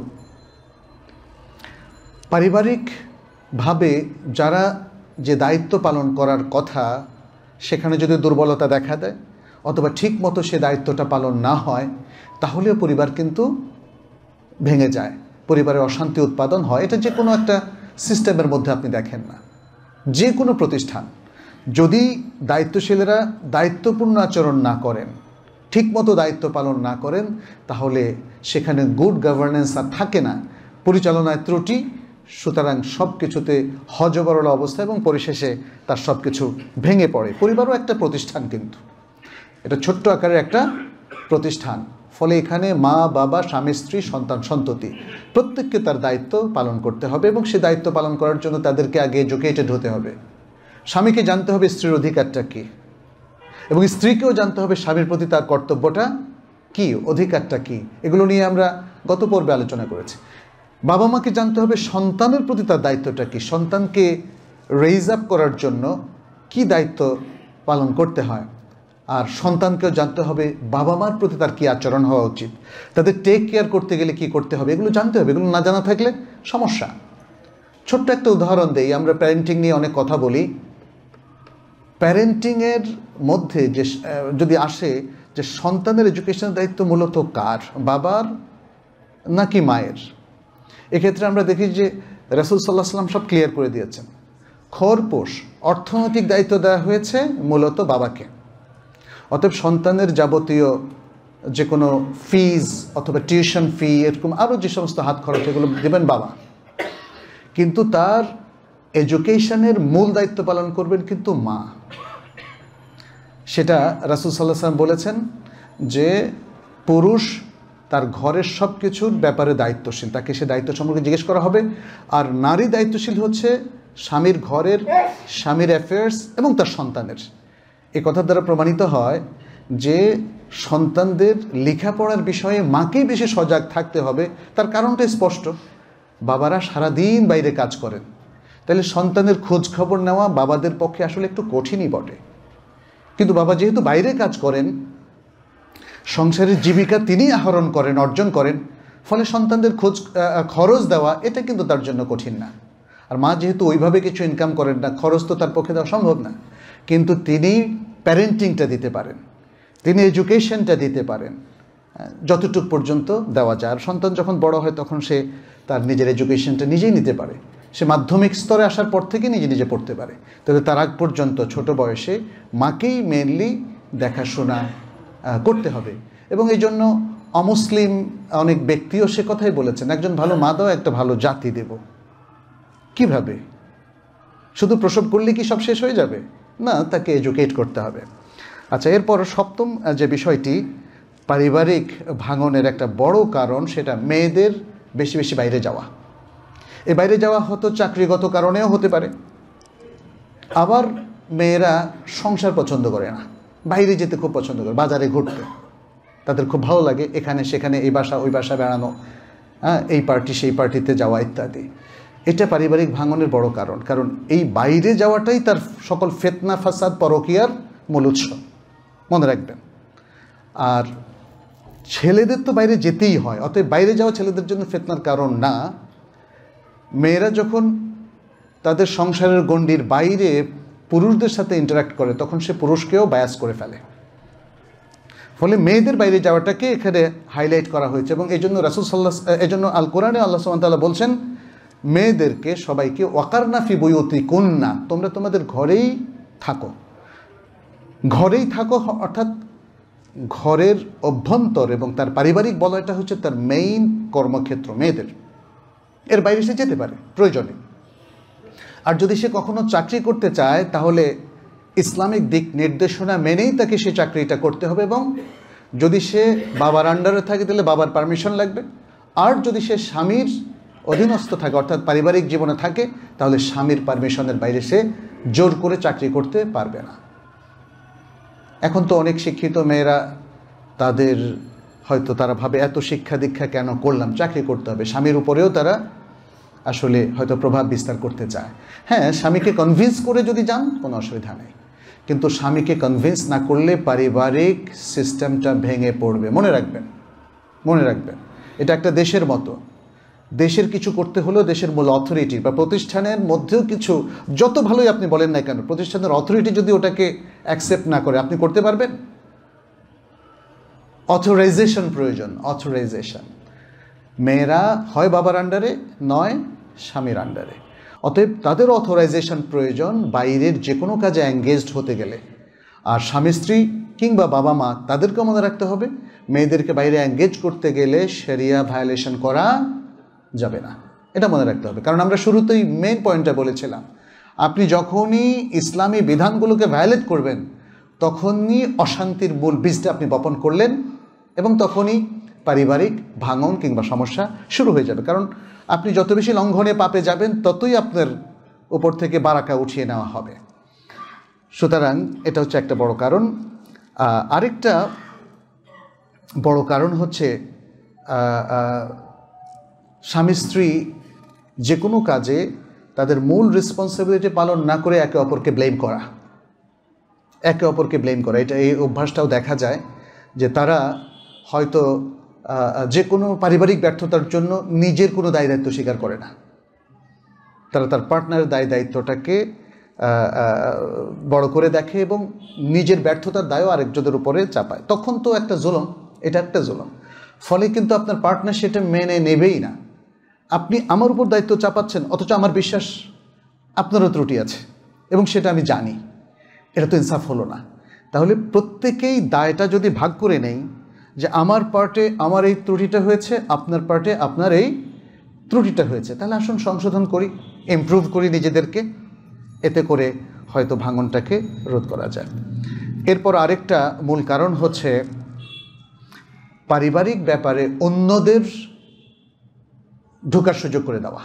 পারিবারিকভাবে যারা যে দায়িত্ব পালন করার কথা সেখানে যদি দুর্বলতা দেখা দেয় অথবা ঠিক মতো সে দায়িত্বটা পালন না হয় তাহলেও পরিবার কিন্তু ভেঙে যায়, পরিবারে অশান্তি উৎপাদন হয়। এটা যে কোনো একটা সিস্টেমের মধ্যে আপনি দেখেন না, যে কোনো প্রতিষ্ঠান যদি দায়িত্বশীলেরা দায়িত্বপূর্ণ আচরণ না করেন, ঠিকমতো দায়িত্ব পালন না করেন, তাহলে সেখানে গুড গভর্নেন্স আর থাকে না, পরিচালনায় ত্রুটি। সুতরাং সব কিছুতে হজবরল অবস্থা এবং পরিশেষে তার সব কিছু ভেঙে পড়ে। পরিবারও একটা প্রতিষ্ঠান, কিন্তু এটা ছোট্ট আকারের একটা প্রতিষ্ঠান। ফলে এখানে মা বাবা স্বামী স্ত্রী সন্তান সন্ততি প্রত্যেককে তার দায়িত্ব পালন করতে হবে এবং সে দায়িত্ব পালন করার জন্য তাদেরকে আগে এডুকেটেড হতে হবে। স্বামীকে জানতে হবে স্ত্রীর অধিকারটা কী, এবং স্ত্রীকেও জানতে হবে স্বামীর প্রতি তার কর্তব্যটা কী, অধিকারটা কী। এগুলো নিয়ে আমরা গত পর্বে আলোচনা করেছি। বাবা মাকে জানতে হবে সন্তানের প্রতি তার দায়িত্বটা কী, সন্তানকে রেইজ আপ করার জন্য কি দায়িত্ব পালন করতে হয়। আর সন্তানকেও জানতে হবে বাবা মার প্রতি তার কী আচরণ হওয়া উচিত, তাদের টেক কেয়ার করতে গেলে কি করতে হবে, এগুলো জানতে হবে। এগুলো না জানা থাকলে সমস্যা। ছোট্ট একটা উদাহরণ দেই, আমরা প্যারেন্টিং নিয়ে অনেক কথা বলি। প্যারেন্টিংয়ের মধ্যে যে যদি আসে যে সন্তানের এডুকেশনের দায়িত্ব মূলত কার, বাবার নাকি মায়ের, এক্ষেত্রে আমরা দেখি যে রাসূল সাল্লাল্লাহু আলাইহি ওয়াসাল্লাম সব ক্লিয়ার করে দিয়েছেন। খোরপোশ অর্থনৈতিক দায়িত্ব দেওয়া হয়েছে মূলত বাবাকে। অতএব সন্তানের যাবতীয় যে কোনো ফিজ অথবা টিউশন ফি, এরকম আরও যে সমস্ত হাত খরচ, এগুলো দেবেন বাবা, কিন্তু তার এডুকেশনের মূল দায়িত্ব পালন করবেন কিন্তু মা। সেটা রাসূল সাল্লাল্লাহু আলাইহি ওয়াসাল্লাম বলেছেন যে পুরুষ তার ঘরের সব কিছুর ব্যাপারে দায়িত্বশীল, তাকে সে দায়িত্ব সম্পর্কে জিজ্ঞেস করা হবে। আর নারী দায়িত্বশীল হচ্ছে স্বামীর ঘরের, স্বামীর অ্যাফেয়ার্স এবং তার সন্তানের। এ কথার দ্বারা প্রমাণিত হয় যে সন্তানদের লেখাপড়ার বিষয়ে মাকেই বেশি সজাগ থাকতে হবে। তার কারণটা স্পষ্ট, বাবারা সারাদিন বাইরে কাজ করেন, তাহলে সন্তানের খোঁজ খবর নেওয়া বাবাদের পক্ষে আসলে একটু কঠিনই বটে। কিন্তু বাবা যেহেতু বাইরে কাজ করেন, সংসারের জীবিকা তিনি আহরণ করেন, অর্জন করেন, ফলে সন্তানদের খোঁজ খরচ দেওয়া এটা কিন্তু তার জন্য কঠিন না। আর মা যেহেতু ওইভাবে কিছু ইনকাম করেন না, খরচ তো তার পক্ষে দেওয়া সম্ভব না, কিন্তু তিনি প্যারেন্টিংটা দিতে পারেন, তিনি এডুকেশনটা দিতে পারেন যতটুকু পর্যন্ত দেওয়া যায়। আর সন্তান যখন বড় হয় তখন সে তার নিজের এডুকেশনটা নিজেই নিতে পারে, সে মাধ্যমিক স্তরে আসার পর থেকে নিজে নিজে পড়তে পারে। তবে তার আগ পর্যন্ত ছোট বয়সে মাকেই মেনলি দেখাশোনা করতে হবে। এবং এই জন্য অমুসলিম অনেক ব্যক্তিও সে কথাই বলেছেন, একজন ভালো মা দাও, একটা ভালো জাতি দেব। কিভাবে? শুধু প্রসব করলে কি সব শেষ হয়ে যাবে? না, তাকে এডুকেট করতে হবে। আচ্ছা, এরপর সপ্তম যে বিষয়টি পারিবারিক ভাঙনের একটা বড় কারণ, সেটা মেয়েদের বেশি বেশি বাইরে যাওয়া। এই বাইরে যাওয়া হয়তো চাকরিগত কারণেও হতে পারে, আবার মেয়েরা সংসার পছন্দ করে না, বাইরে যেতে খুব পছন্দ করে, বাজারে ঘুরতে তাদের খুব ভালো লাগে, এখানে সেখানে এই বাসা ওই বাসা বেড়ানো, হ্যাঁ, এই পার্টি সেই পার্টিতে যাওয়া ইত্যাদি। এটা পারিবারিক ভাঙনের বড় কারণ, কারণ এই বাইরে যাওয়াটাই তার সকল ফিতনা ফাসাদ পরকীয়ার মূল উৎস, মনে রাখবেন। আর ছেলেদের তো বাইরে যেতেই হয়, অতএব বাইরে যাওয়া ছেলেদের জন্য ফিতনার কারণ না। মেয়েরা যখন তাদের সংসারের গণ্ডির বাইরে পুরুষদের সাথে ইন্টারাক্ট করে তখন সে পুরুষকেও বায়াস করে ফেলে, ফলে মেয়েদের বাইরে যাওয়াটাকে এখানে হাইলাইট করা হয়েছে। এবং এই জন্য রাসূল সাল্লাল্লাহু আলাইহি ওয়াসাল্লাম, এই জন্য আল কোরআনে আল্লাহ সুবহানাহু ওয়া তাআলা বলছেন মেয়েদেরকে সবাইকে ওয়াকারনা ফি বুয়ুতিকুন্না, তোমরা তোমাদের ঘরেই থাকো, ঘরেই থাকো, অর্থাৎ ঘরের অভ্যন্তর এবং তার পারিবারিক বলয়টা হচ্ছে তার মেইন কর্মক্ষেত্র মেয়েদের, এর বাইরে সে যেতে পারে প্রয়োজনে। আর যদি সে কখনো চাকরি করতে চায় তাহলে ইসলামিক দিক নির্দেশনা মেনেই তাকে সে চাকরিটা করতে হবে, এবং যদি সে বাবার আন্ডারে থাকে তাহলে বাবার পারমিশন লাগবে। আর যদি সে স্বামীর অধীনস্থ থাকে অর্থাৎ পারিবারিক জীবনে থাকে তাহলে স্বামীর পারমিশনের বাইরে সে জোর করে চাকরি করতে পারবে না। এখন তো অনেক শিক্ষিত মেয়েরা তাদের হয়তো তারা ভাবে এত শিক্ষা দীক্ষা কেন করলাম, চাকরি করতে হবে, স্বামীর উপরেও তারা আসলে হয়তো প্রভাব বিস্তার করতে চায়। হ্যাঁ, স্বামীকে কনভিন্স করে যদি যান কোনো অসুবিধা নেই, কিন্তু স্বামীকে কনভিন্স না করলে পারিবারিক সিস্টেমটা ভেঙে পড়বে। মনে রাখবেন, মনে রাখবেন এটা একটা দেশের মতো, দেশের কিছু করতে হলেও দেশের মূল অথরিটি বা প্রতিষ্ঠানের মধ্যেও কিছু, যত ভালোই আপনি বলেন না কেন, প্রতিষ্ঠানের অথরিটি যদি ওটাকে অ্যাকসেপ্ট না করে আপনি করতে পারবেন? অথরাইজেশন প্রয়োজন, অথরাইজেশন। মেয়েরা হয় বাবার আন্ডারে নয় স্বামীর আন্ডারে, অতএব তাদের অথরাইজেশন প্রয়োজন বাইরের যে কোনো কাজে এঙ্গেজড হতে গেলে। আর স্বামী স্ত্রী কিংবা বাবা মা তাদেরকেও মনে রাখতে হবে মেয়েদেরকে বাইরে এঙ্গেজ করতে গেলে শরিয়া ভায়োলেশন করা যাবে না, এটা মনে রাখতে হবে। কারণ আমরা শুরুতেই মেইন পয়েন্টটা বলেছিলাম, আপনি যখনই ইসলামী বিধানগুলোকে ভায়োলেট করবেন তখনই অশান্তির মূল বীজটা আপনি বপন করলেন, এবং তখনই পারিবারিক ভাঙন কিংবা সমস্যা শুরু হয়ে যাবে। কারণ আপনি যত বেশি লঙ্ঘনে পাপে যাবেন ততই আপনার উপর থেকে বারাকা উঠিয়ে নেওয়া হবে। সুতরাং এটা হচ্ছে একটা বড় কারণ। আরেকটা বড় কারণ হচ্ছে স্বামী স্ত্রী যে কোনো কাজে তাদের মূল রেসপন্সিবিলিটি পালন না করে একে অপরকে ব্লেম করা, একে অপরকে ব্লেম করা। এটা এই অভ্যাসটাও দেখা যায় যে তারা হয়তো যে কোনো পারিবারিক ব্যর্থতার জন্য নিজের কোনো দায় দায়িত্ব স্বীকার করে না, তারা তার পার্টনারের দায় দায়িত্বটাকে বড় করে দেখে এবং নিজের ব্যর্থতার দায়ও আরেকজনের উপরে চাপায়। তখন তো একটা জুলুম, এটা একটা জুলুম। ফলে কিন্তু আপনার পার্টনার সেটা মেনে নেবেই না। আপনি আমার উপর দায়িত্ব চাপাচ্ছেন, অথচ আমার বিশ্বাস আপনারও ত্রুটি আছে এবং সেটা আমি জানি, এটা তো ইনসাফ হলো না। তাহলে প্রত্যেকেই দায়টা যদি ভাগ করে নেই যে আমার পার্টে আমার এই ত্রুটিটা হয়েছে, আপনার পার্টে আপনার এই ত্রুটিটা হয়েছে, তাহলে আসুন সংশোধন করি, ইমপ্রুভ করি নিজেদেরকে, এতে করে হয়তো ভাঙনটাকে রোধ করা যায়। এরপর আরেকটা মূল কারণ হচ্ছে পারিবারিক ব্যাপারে অন্যদের ঢোকার সুযোগ করে দেওয়া।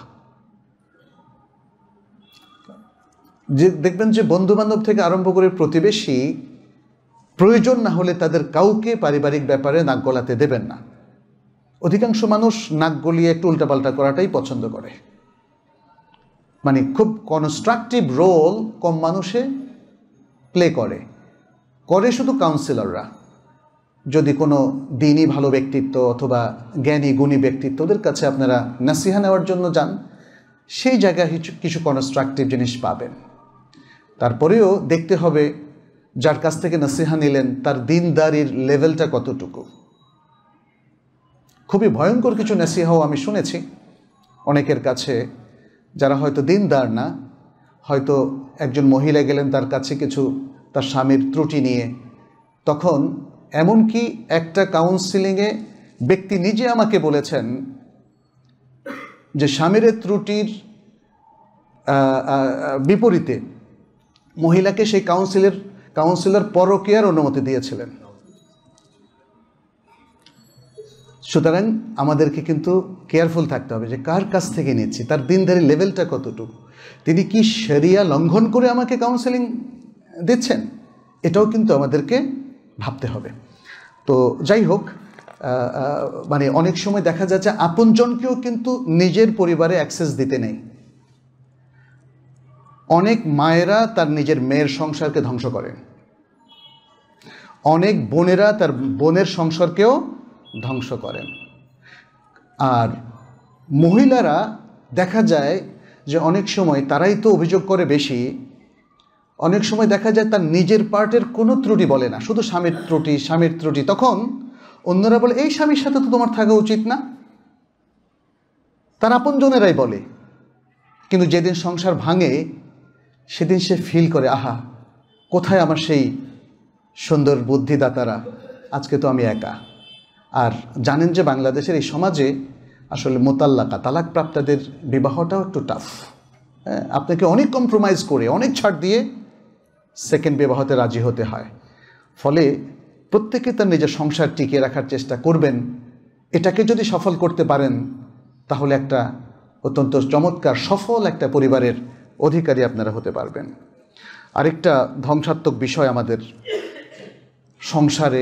যে দেখবেন যে বন্ধুবান্ধব থেকে আরম্ভ করে প্রতিবেশী প্রয়োজন না হলে তাদের কাউকে পারিবারিক ব্যাপারে নাক গলাতে দেবেন না। অধিকাংশ মানুষ নাক গলিয়ে একটু উল্টাপাল্টা করাটাই পছন্দ করে, মানে খুব কনস্ট্রাকটিভ রোল কম মানুষে প্লে করে করে শুধু কাউন্সিলররা। যদি কোনো দিনই ভালো ব্যক্তিত্ব অথবা জ্ঞানী গুণী ব্যক্তিত্ব ওদের কাছে আপনারা নাসিহা নেওয়ার জন্য যান, সেই জায়গায় কিছু কিছু কনস্ট্রাকটিভ জিনিস পাবেন। তারপরেও দেখতে হবে যার কাছ থেকে নসিহা নিলেন তার দিনদারির লেভেলটা কতটুকু। খুবই ভয়ঙ্কর কিছু নসিহাও আমি শুনেছি অনেকের কাছে, যারা হয়তো দিনদার না, হয়তো একজন মহিলা গেলেন তার কাছে কিছু তার স্বামীর ত্রুটি নিয়ে, তখন এমনকি একটা কাউন্সিলিংয়ে ব্যক্তি নিজে আমাকে বলেছেন যে স্বামীর ত্রুটির বিপরীতে মহিলাকে সেই কাউন্সিলের কাউন্সিলর পরকীয়ার অনুমতি দিয়েছিলেন। সুতরাং আমাদেরকে কিন্তু কেয়ারফুল থাকতে হবে যে কার কাছ থেকে নিচ্ছি, তার দিনদারি লেভেলটা কতটুকু, তিনি কি শরিয়া লঙ্ঘন করে আমাকে কাউন্সেলিং দিচ্ছেন, এটাও কিন্তু আমাদেরকে ভাবতে হবে। তো যাই হোক, মানে অনেক সময় দেখা যাচ্ছে আপনজনকেও কিন্তু নিজের পরিবারে অ্যাক্সেস দিতে নেই। অনেক মায়েরা তার নিজের মেয়ের সংসারকে ধ্বংস করেন, অনেক বোনেরা তার বোনের সংসারকেও ধ্বংস করেন। আর মহিলারা দেখা যায় যে অনেক সময় তারাই তো অভিযোগ করে বেশি, অনেক সময় দেখা যায় তার নিজের পার্টের কোনো ত্রুটি বলে না, শুধু স্বামীর ত্রুটি স্বামীর ত্রুটি তখন অন্যরা বলে এই স্বামীর সাথে তো তোমার থাকা উচিত না, তার আপনজনেরাই বলে। কিন্তু যেদিন সংসার ভাঙে সেদিন সে ফিল করে আহা কোথায় আমার সেই সুন্দর বুদ্ধিদাতারা, আজকে তো আমি একা। আর জানেন যে বাংলাদেশের এই সমাজে আসলে মোতাল্লাকা তালাক প্রাপ্তদের বিবাহটাও একটু টাফ। হ্যাঁ, আপনাকে অনেক কম্প্রোমাইজ করে অনেক ছাড় দিয়ে সেকেন্ড বিবাহতে রাজি হতে হয়। ফলে প্রত্যেকে তার নিজের সংসার টিকিয়ে রাখার চেষ্টা করবেন। এটাকে যদি সফল করতে পারেন তাহলে একটা অত্যন্ত চমৎকার সফল একটা পরিবারের অধিকারী আপনারা হতে পারবেন। আরেকটা ধ্বংসাত্মক বিষয় আমাদের সংসারে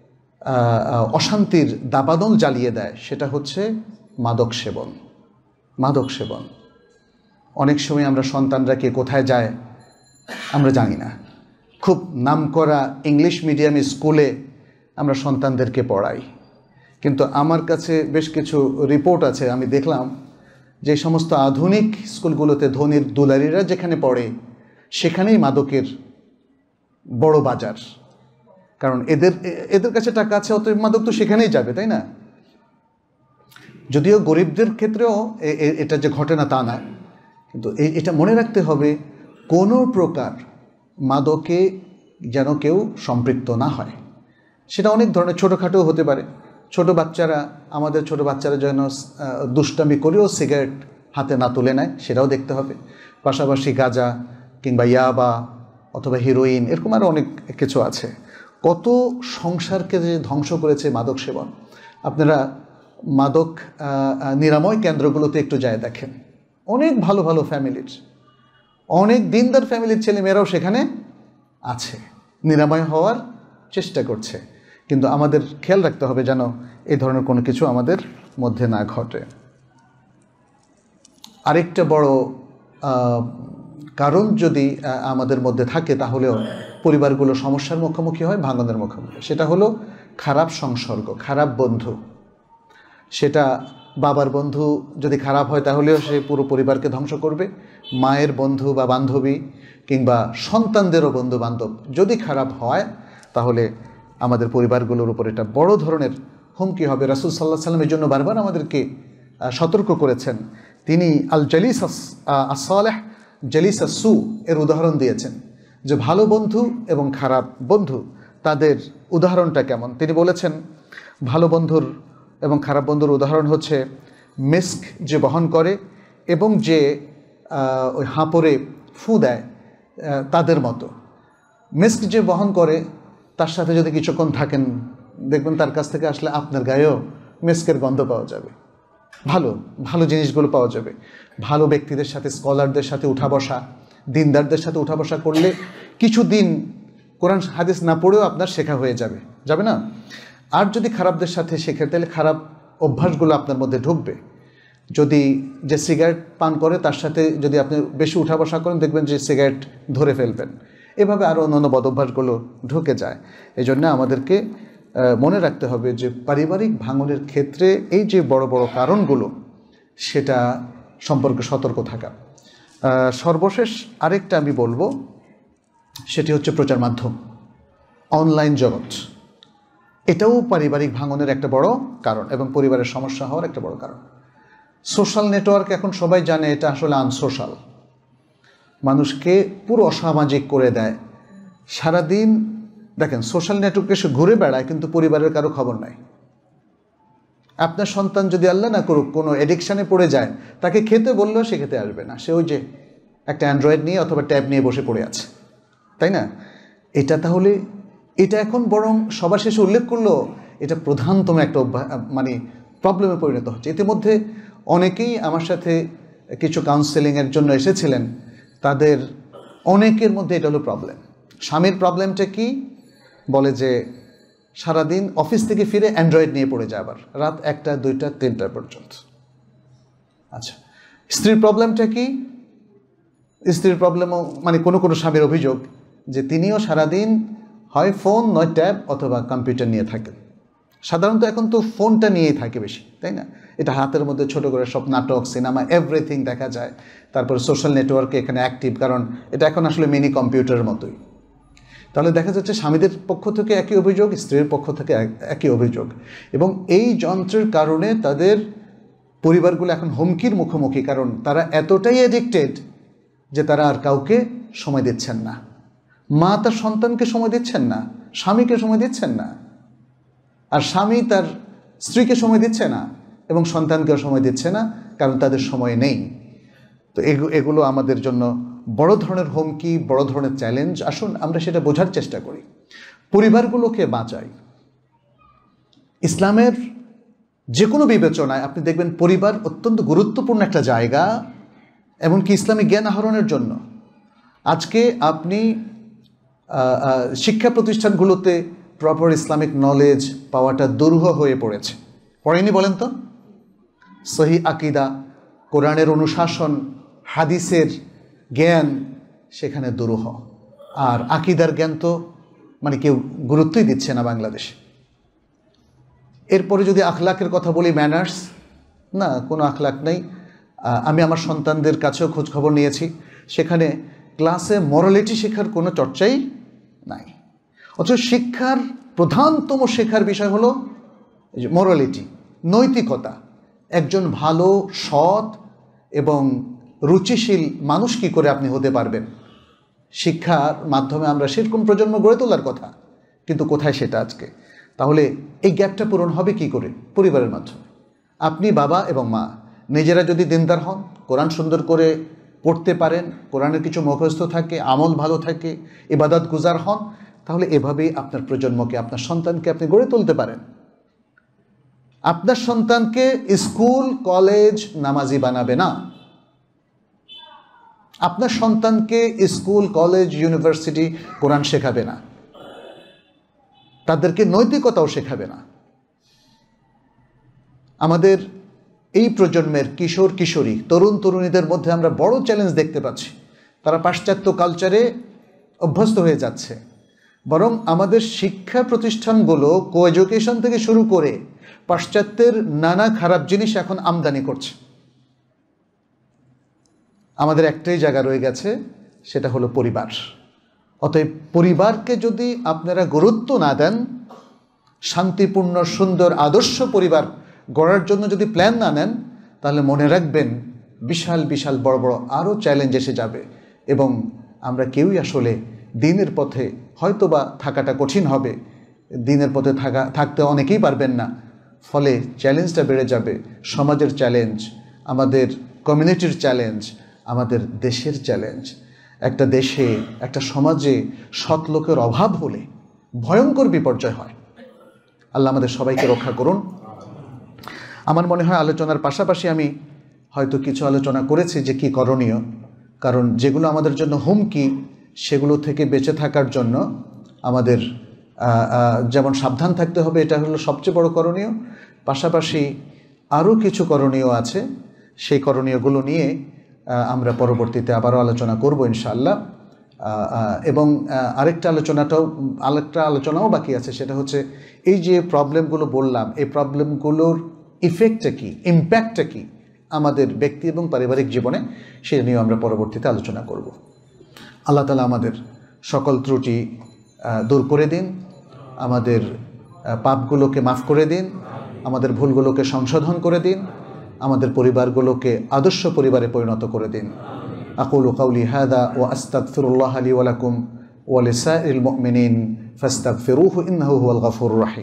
অশান্তির দাবানল জ্বালিয়ে দেয়, সেটা হচ্ছে মাদক সেবন। মাদক সেবন অনেক সময় আমরা সন্তানরা কে কোথায় যায় আমরা জানি না। খুব নামকরা ইংলিশ মিডিয়াম স্কুলে আমরা সন্তানদেরকে পড়াই, কিন্তু আমার কাছে বেশ কিছু রিপোর্ট আছে, আমি দেখলাম যে সমস্ত আধুনিক স্কুলগুলোতে ধনীর দুলারিরা যেখানে পড়ে সেখানেই মাদকের বড় বাজার। কারণ এদের এদের কাছে টাকা আছে, অতএব মাদক তো সেখানেই যাবে, তাই না? যদিও গরিবদের ক্ষেত্রেও এটা যে ঘটে না তা না, কিন্তু এটা মনে রাখতে হবে কোনো প্রকার মাদকে যেন কেউ সম্পৃক্ত না হয়। সেটা অনেক ধরনের ছোটোখাটো হতে পারে। ছোট বাচ্চারা, আমাদের ছোট বাচ্চারা যেন দুষ্টামি করেও সিগারেট হাতে না তুলে নেয়, সেটাও দেখতে হবে। পাশাপাশি গাঁজা কিংবা ইয়াবা অথবা হিরোইন, এরকম আরও অনেক কিছু আছে। কত সংসারকে যে ধ্বংস করেছে মাদক সেবন। আপনারা মাদক নিরাময় কেন্দ্রগুলোতে একটু যায় দেখেন, অনেক ভালো ভালো ফ্যামিলির, অনেক দিনদার ফ্যামিলির ছেলেমেয়েরাও সেখানে আছে, নিরাময় হওয়ার চেষ্টা করছে। কিন্তু আমাদের খেয়াল রাখতে হবে যেন এই ধরনের কোনো কিছু আমাদের মধ্যে না ঘটে। আরেকটা বড় কারণ যদি আমাদের মধ্যে থাকে তাহলেও পরিবারগুলো সমস্যার মুখোমুখি হয়, ভাঙনের মুখোমুখি। সেটা হলো খারাপ সংসর্গ, খারাপ বন্ধু। সেটা বাবার বন্ধু যদি খারাপ হয় তাহলেও সে পুরো পরিবারকে ধ্বংস করবে। মায়ের বন্ধু বা বান্ধবী কিংবা সন্তানদেরও বন্ধু বান্ধব যদি খারাপ হয় তাহলে আমাদের পরিবারগুলোর উপর এটা বড় ধরনের হুমকি হবে। রাসূল সাল্লাল্লাহু আলাইহি ওয়াসাল্লাম এই জন্য বারবার আমাদেরকে সতর্ক করেছেন। তিনি আল জালিস আস-সালেহ জালিস আস-সু এর উদাহরণ দিয়েছেন যে ভালো বন্ধু এবং খারাপ বন্ধু তাদের উদাহরণটা কেমন। তিনি বলেছেন ভালো বন্ধুর এবং খারাপ বন্ধুর উদাহরণ হচ্ছে মিস্ক যে বহন করে এবং যে ওই হাঁপড়ে ফু দেয় তাদের মতো। মিস্ক যে বহন করে তার সাথে যদি কিছুক্ষণ থাকেন দেখবেন তার কাছ থেকে আসলে আপনার গায়েও মিস্কের গন্ধ পাওয়া যাবে, ভালো ভালো জিনিসগুলো পাওয়া যাবে। ভালো ব্যক্তিদের সাথে, স্কলারদের সাথে উঠা বসা, দিনদারদের সাথে উঠা বসা করলে কিছু দিন কোরআন হাদিস না পড়েও আপনার শেখা হয়ে যাবে, যাবে না? আর যদি খারাপদের সাথে শেখে তাহলে খারাপ অভ্যাসগুলো আপনার মধ্যে ঢুকবে। যদি যে সিগারেট পান করে তার সাথে যদি আপনি বেশি উঠা বসা করেন দেখবেন যে সিগারেট ধরে ফেলবেন। এভাবে আরও অন্যান্য বদ অভ্যাসগুলো ঢুকে যায়। এই জন্য আমাদেরকে মনে রাখতে হবে যে পারিবারিক ভাঙনের ক্ষেত্রে এই যে বড় বড় কারণগুলো সেটা সম্পর্কে সতর্ক থাকা। সর্বশেষ আরেকটা আমি বলবো, সেটি হচ্ছে প্রচার মাধ্যম, অনলাইন জগৎ। এটাও পারিবারিক ভাঙনের একটা বড় কারণ এবং পরিবারের সমস্যা হওয়ার একটা বড় কারণ। সোশ্যাল নেটওয়ার্ক এখন সবাই জানে এটা আসলে আনসোশ্যাল, মানুষকে পুরো অসামাজিক করে দেয়। সারাদিন দেখেন সোশ্যাল নেটওয়ার্কে সে ঘুরে বেড়ায়, কিন্তু পরিবারের কারো খবর নাই। আপনার সন্তান যদি আল্লাহ না করুক কোনো এডিকশানে পড়ে যায়, তাকে খেতে বললেও সে খেতে আসবে না, সে ওই যে একটা অ্যান্ড্রয়েড নিয়ে অথবা ট্যাব নিয়ে বসে পড়ে আছে, তাই না? এটা তাহলে এটা এখন বরং সবার শেষে উল্লেখ করলো এটা প্রধানতম একটা মানে প্রবলেমে পরিণত হচ্ছে। ইতিমধ্যে অনেকেই আমার সাথে কিছু কাউন্সেলিংয়ের জন্য এসেছিলেন, তাদের অনেকের মধ্যে এটা হলো প্রবলেম। স্বামীর প্রবলেমটা কি? বলে যে সারাদিন অফিস থেকে ফিরে অ্যান্ড্রয়েড নিয়ে পড়ে যায়, আবার রাত একটা দুইটা তিনটা পর্যন্ত। আচ্ছা, স্ত্রীর প্রবলেমটা কি? স্ত্রীর প্রবলেমও মানে কোনো কোনো স্বামীর অভিযোগ যে তিনিও সারাদিন হয় ফোন নয় ট্যাব অথবা কম্পিউটার নিয়ে থাকেন। সাধারণত এখন তো ফোনটা নিয়েই থাকে বেশি, তাই না? এটা হাতের মধ্যে ছোট করে সব নাটক সিনেমা এভরিথিং দেখা যায়। তারপরে সোশ্যাল নেটওয়ার্কে এখানে অ্যাক্টিভ, কারণ এটা এখন আসলে মিনি কম্পিউটারের মতোই। তাহলে দেখা যাচ্ছে স্বামীদের পক্ষ থেকে একই অভিযোগ, স্ত্রীর পক্ষ থেকে একই অভিযোগ, এবং এই যন্ত্রের কারণে তাদের পরিবারগুলো এখন হুমকির মুখোমুখি, কারণ তারা এতটাই অ্যাডিক্টেড যে তারা আর কাউকে সময় দিচ্ছেন না। মা তার সন্তানকে সময় দিচ্ছেন না, স্বামীকে সময় দিচ্ছেন না, আর স্বামী তার স্ত্রীকে সময় দিচ্ছে না এবং সন্তানকেও সময় দিচ্ছে না, কারণ তাদের সময় নেই। তো এগুলো আমাদের জন্য বড় ধরনের হুমকি, বড় ধরনের চ্যালেঞ্জ। আসুন আমরা সেটা বোঝার চেষ্টা করি, পরিবারগুলোকে বাঁচাই। ইসলামের যে কোনো বিবেচনায় আপনি দেখবেন পরিবার অত্যন্ত গুরুত্বপূর্ণ একটা জায়গা, এমনকি ইসলামিক জ্ঞান আহরণের জন্য। আজকে আপনি শিক্ষা প্রতিষ্ঠানগুলোতে প্রপার ইসলামিক নলেজ পাওয়াটা দুরূহ হয়ে পড়েছে। পড়েনি বলেন তো? সহি আকিদা, কোরআনের অনুশাসন, হাদিসের জ্ঞান সেখানে দুরূহ। আর আকিদার জ্ঞান তো মানে কেউ গুরুত্বই দিচ্ছে না বাংলাদেশে। এরপরে যদি আখলাকের কথা বলি, ম্যানার্স, না, কোনো আখলাক নেই। আমি আমার সন্তানদের কাছেও খোঁজ খবর নিয়েছি, সেখানে ক্লাসে মরালিটি শেখার কোনো চর্চাই নাই। অথচ শিক্ষার প্রধানতম শেখার বিষয় হলো মরালিটি, নৈতিকতা। একজন ভালো, সৎ এবং রুচিশীল মানুষ কী করে আপনি হতে পারবেন, শিক্ষার মাধ্যমে আমরা সেরকম প্রজন্ম গড়ে তোলার কথা, কিন্তু কোথায় সেটা আজকে? তাহলে এই গ্যাপটা পূরণ হবে কি করে? পরিবারের মাধ্যমে। আপনি বাবা এবং মা নিজেরা যদি দিনদার হন, কোরআন সুন্দর করে পড়তে পারেন, কোরআনের কিছু মুখস্থ থাকে, আমল ভালো থাকে, ইবাদত গুজার হন, তাহলে এভাবেই আপনার প্রজন্মকে, আপনার সন্তানকে আপনি গড়ে তুলতে পারেন। আপনার সন্তানকে স্কুল কলেজ নামাজি বানাবে না, আপনার সন্তানকে স্কুল কলেজ ইউনিভার্সিটি কোরআন শেখাবে না, তাদেরকে নৈতিকতাও শেখাবে না। আমাদের এই প্রজন্মের কিশোর কিশোরী, তরুণ তরুণীদের মধ্যে আমরা বড় চ্যালেঞ্জ দেখতে পাচ্ছি। তারা পাশ্চাত্য কালচারে অভ্যস্ত হয়ে যাচ্ছে, বরং আমাদের শিক্ষা প্রতিষ্ঠানগুলো কো এডুকেশন থেকে শুরু করে পাশ্চাত্যের নানা খারাপ জিনিস এখন আমদানি করছে। আমাদের একটাই জায়গা রয়ে গেছে, সেটা হলো পরিবার। অতএব পরিবারকে যদি আপনারা গুরুত্ব না দেন, শান্তিপূর্ণ সুন্দর আদর্শ পরিবার গড়ার জন্য যদি প্ল্যান না নেন, তাহলে মনে রাখবেন বিশাল বিশাল বড় বড় আরও চ্যালেঞ্জ এসে যাবে, এবং আমরা কেউই আসলে দিনের পথে হয়তোবা থাকাটা কঠিন হবে, দিনের পথে থাকা থাকতে অনেকেই পারবেন না। ফলে চ্যালেঞ্জটা বেড়ে যাবে, সমাজের চ্যালেঞ্জ, আমাদের কমিউনিটির চ্যালেঞ্জ, আমাদের দেশের চ্যালেঞ্জ। একটা দেশে, একটা সমাজে সৎ লোকের অভাব হলে ভয়ঙ্কর বিপর্যয় হয়। আল্লাহ আমাদের সবাইকে রক্ষা করুন। আমার মনে হয় আলোচনার পাশাপাশি আমি হয়তো কিছু আলোচনা করেছি যে কি করণীয়, কারণ যেগুলো আমাদের জন্য হুমকি সেগুলো থেকে বেঁচে থাকার জন্য আমাদের যেমন সাবধান থাকতে হবে, এটা হলো সবচেয়ে বড় করণীয়। পাশাপাশি আরও কিছু করণীয় আছে, সেই করণীয়গুলো নিয়ে আমরা পরবর্তীতে আবারও আলোচনা করব ইনশাআল্লাহ। এবং আরেকটা আলোচনাটাও আরেকটা আলোচনাও বাকি আছে, সেটা হচ্ছে এই যে প্রবলেমগুলো বললাম, এই প্রবলেমগুলোর ইফেক্টটা কী, ইম্প্যাক্টটা কী, আমাদের ব্যক্তি এবং পারিবারিক জীবনে, সেটা নিয়েও আমরা পরবর্তীতে আলোচনা করব। আল্লাহ তাআলা আমাদের সকল ত্রুটি দূর করে দিন, আমাদের পাপগুলোকে মাফ করে দিন, আমাদের ভুলগুলোকে সংশোধন করে দিন, আমাদের পরিবারগুলোকে আদর্শ পরিবারে পরিণত করে দিন। আকুলু কাউলি হাদা ওয়া আস্তাগফিরুল্লাহ লি ওয়া লাকুম ওয়া লিসাইরিল মুমিনিন ফাস্তাগফিরুহু ইন্নাহু হুয়াল গফুরুর রহিম।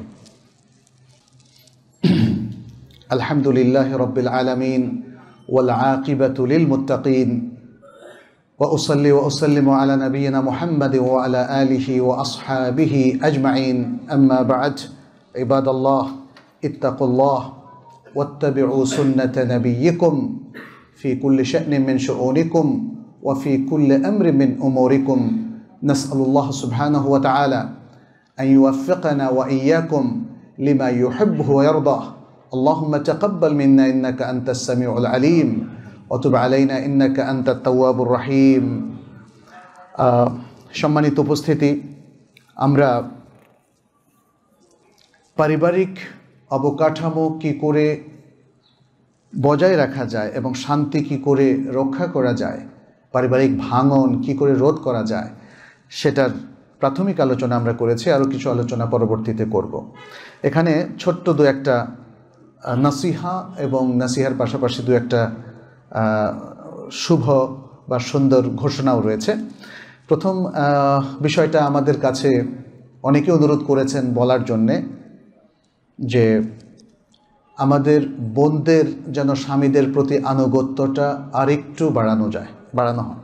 আলহামদুলিল্লাহি রাব্বিল আলামিন ওয়াল আকিবাতু লিল মুত্তাকিন ওয়া উসাল্লি ওয়া উসাল্লিমু আলা নাবিয়িনা মুহাম্মাদিন ওয়া আলা আলিহি ওয়া আসহাবিহি আজমাইন। আম্মা বা'দ, ইবাদাল্লাহ ইত্তাকুল্লাহ ওয়াত্তাবিউ সুন্নাতা নাবিয়্যিকুম ফি কুল্লি শা'নিন মিন শুউনিকুম ওয়া ফি কুল্লি আমরিন মিন উমুরিকুম। নাসআলুল্লাহ সুবহানাহু ওয়া তাআলা আন ইউওয়াফফিকানা ওয়া ইয়্যাকুম লিমা ইউহিব্বু ওয়া ইয়ারদাহ। আল্লাহুম্মা তাকাব্বাল মিন্না ইন্নাকা আনতাস সামিউল আলিম ওয়া তুব আলাইনা ইন্নাকা আনতাত তাওয়াবুর রহিম। সম্মানিত উপস্থিতি, আমরা পারিবারিক অবকাঠামো কি করে বজায় রাখা যায় এবং শান্তি কি করে রক্ষা করা যায়, পারিবারিক ভাঙন কি করে রোধ করা যায়, সেটার প্রাথমিক আলোচনা আমরা করেছি। আরও কিছু আলোচনা পরবর্তীতে করব। এখানে ছোট্ট দু একটা নাসিহা এবং নাসিহার পাশাপাশি দু একটা শুভ বা সুন্দর ঘোষণাও রয়েছে। প্রথম বিষয়টা আমাদের কাছে অনেকে অনুরোধ করেছেন বলার জন্যে যে আমাদের বোনদের যেন স্বামীদের প্রতি আনুগত্যটা আরেকটু বাড়ানো যায়, বাড়ানো হয়।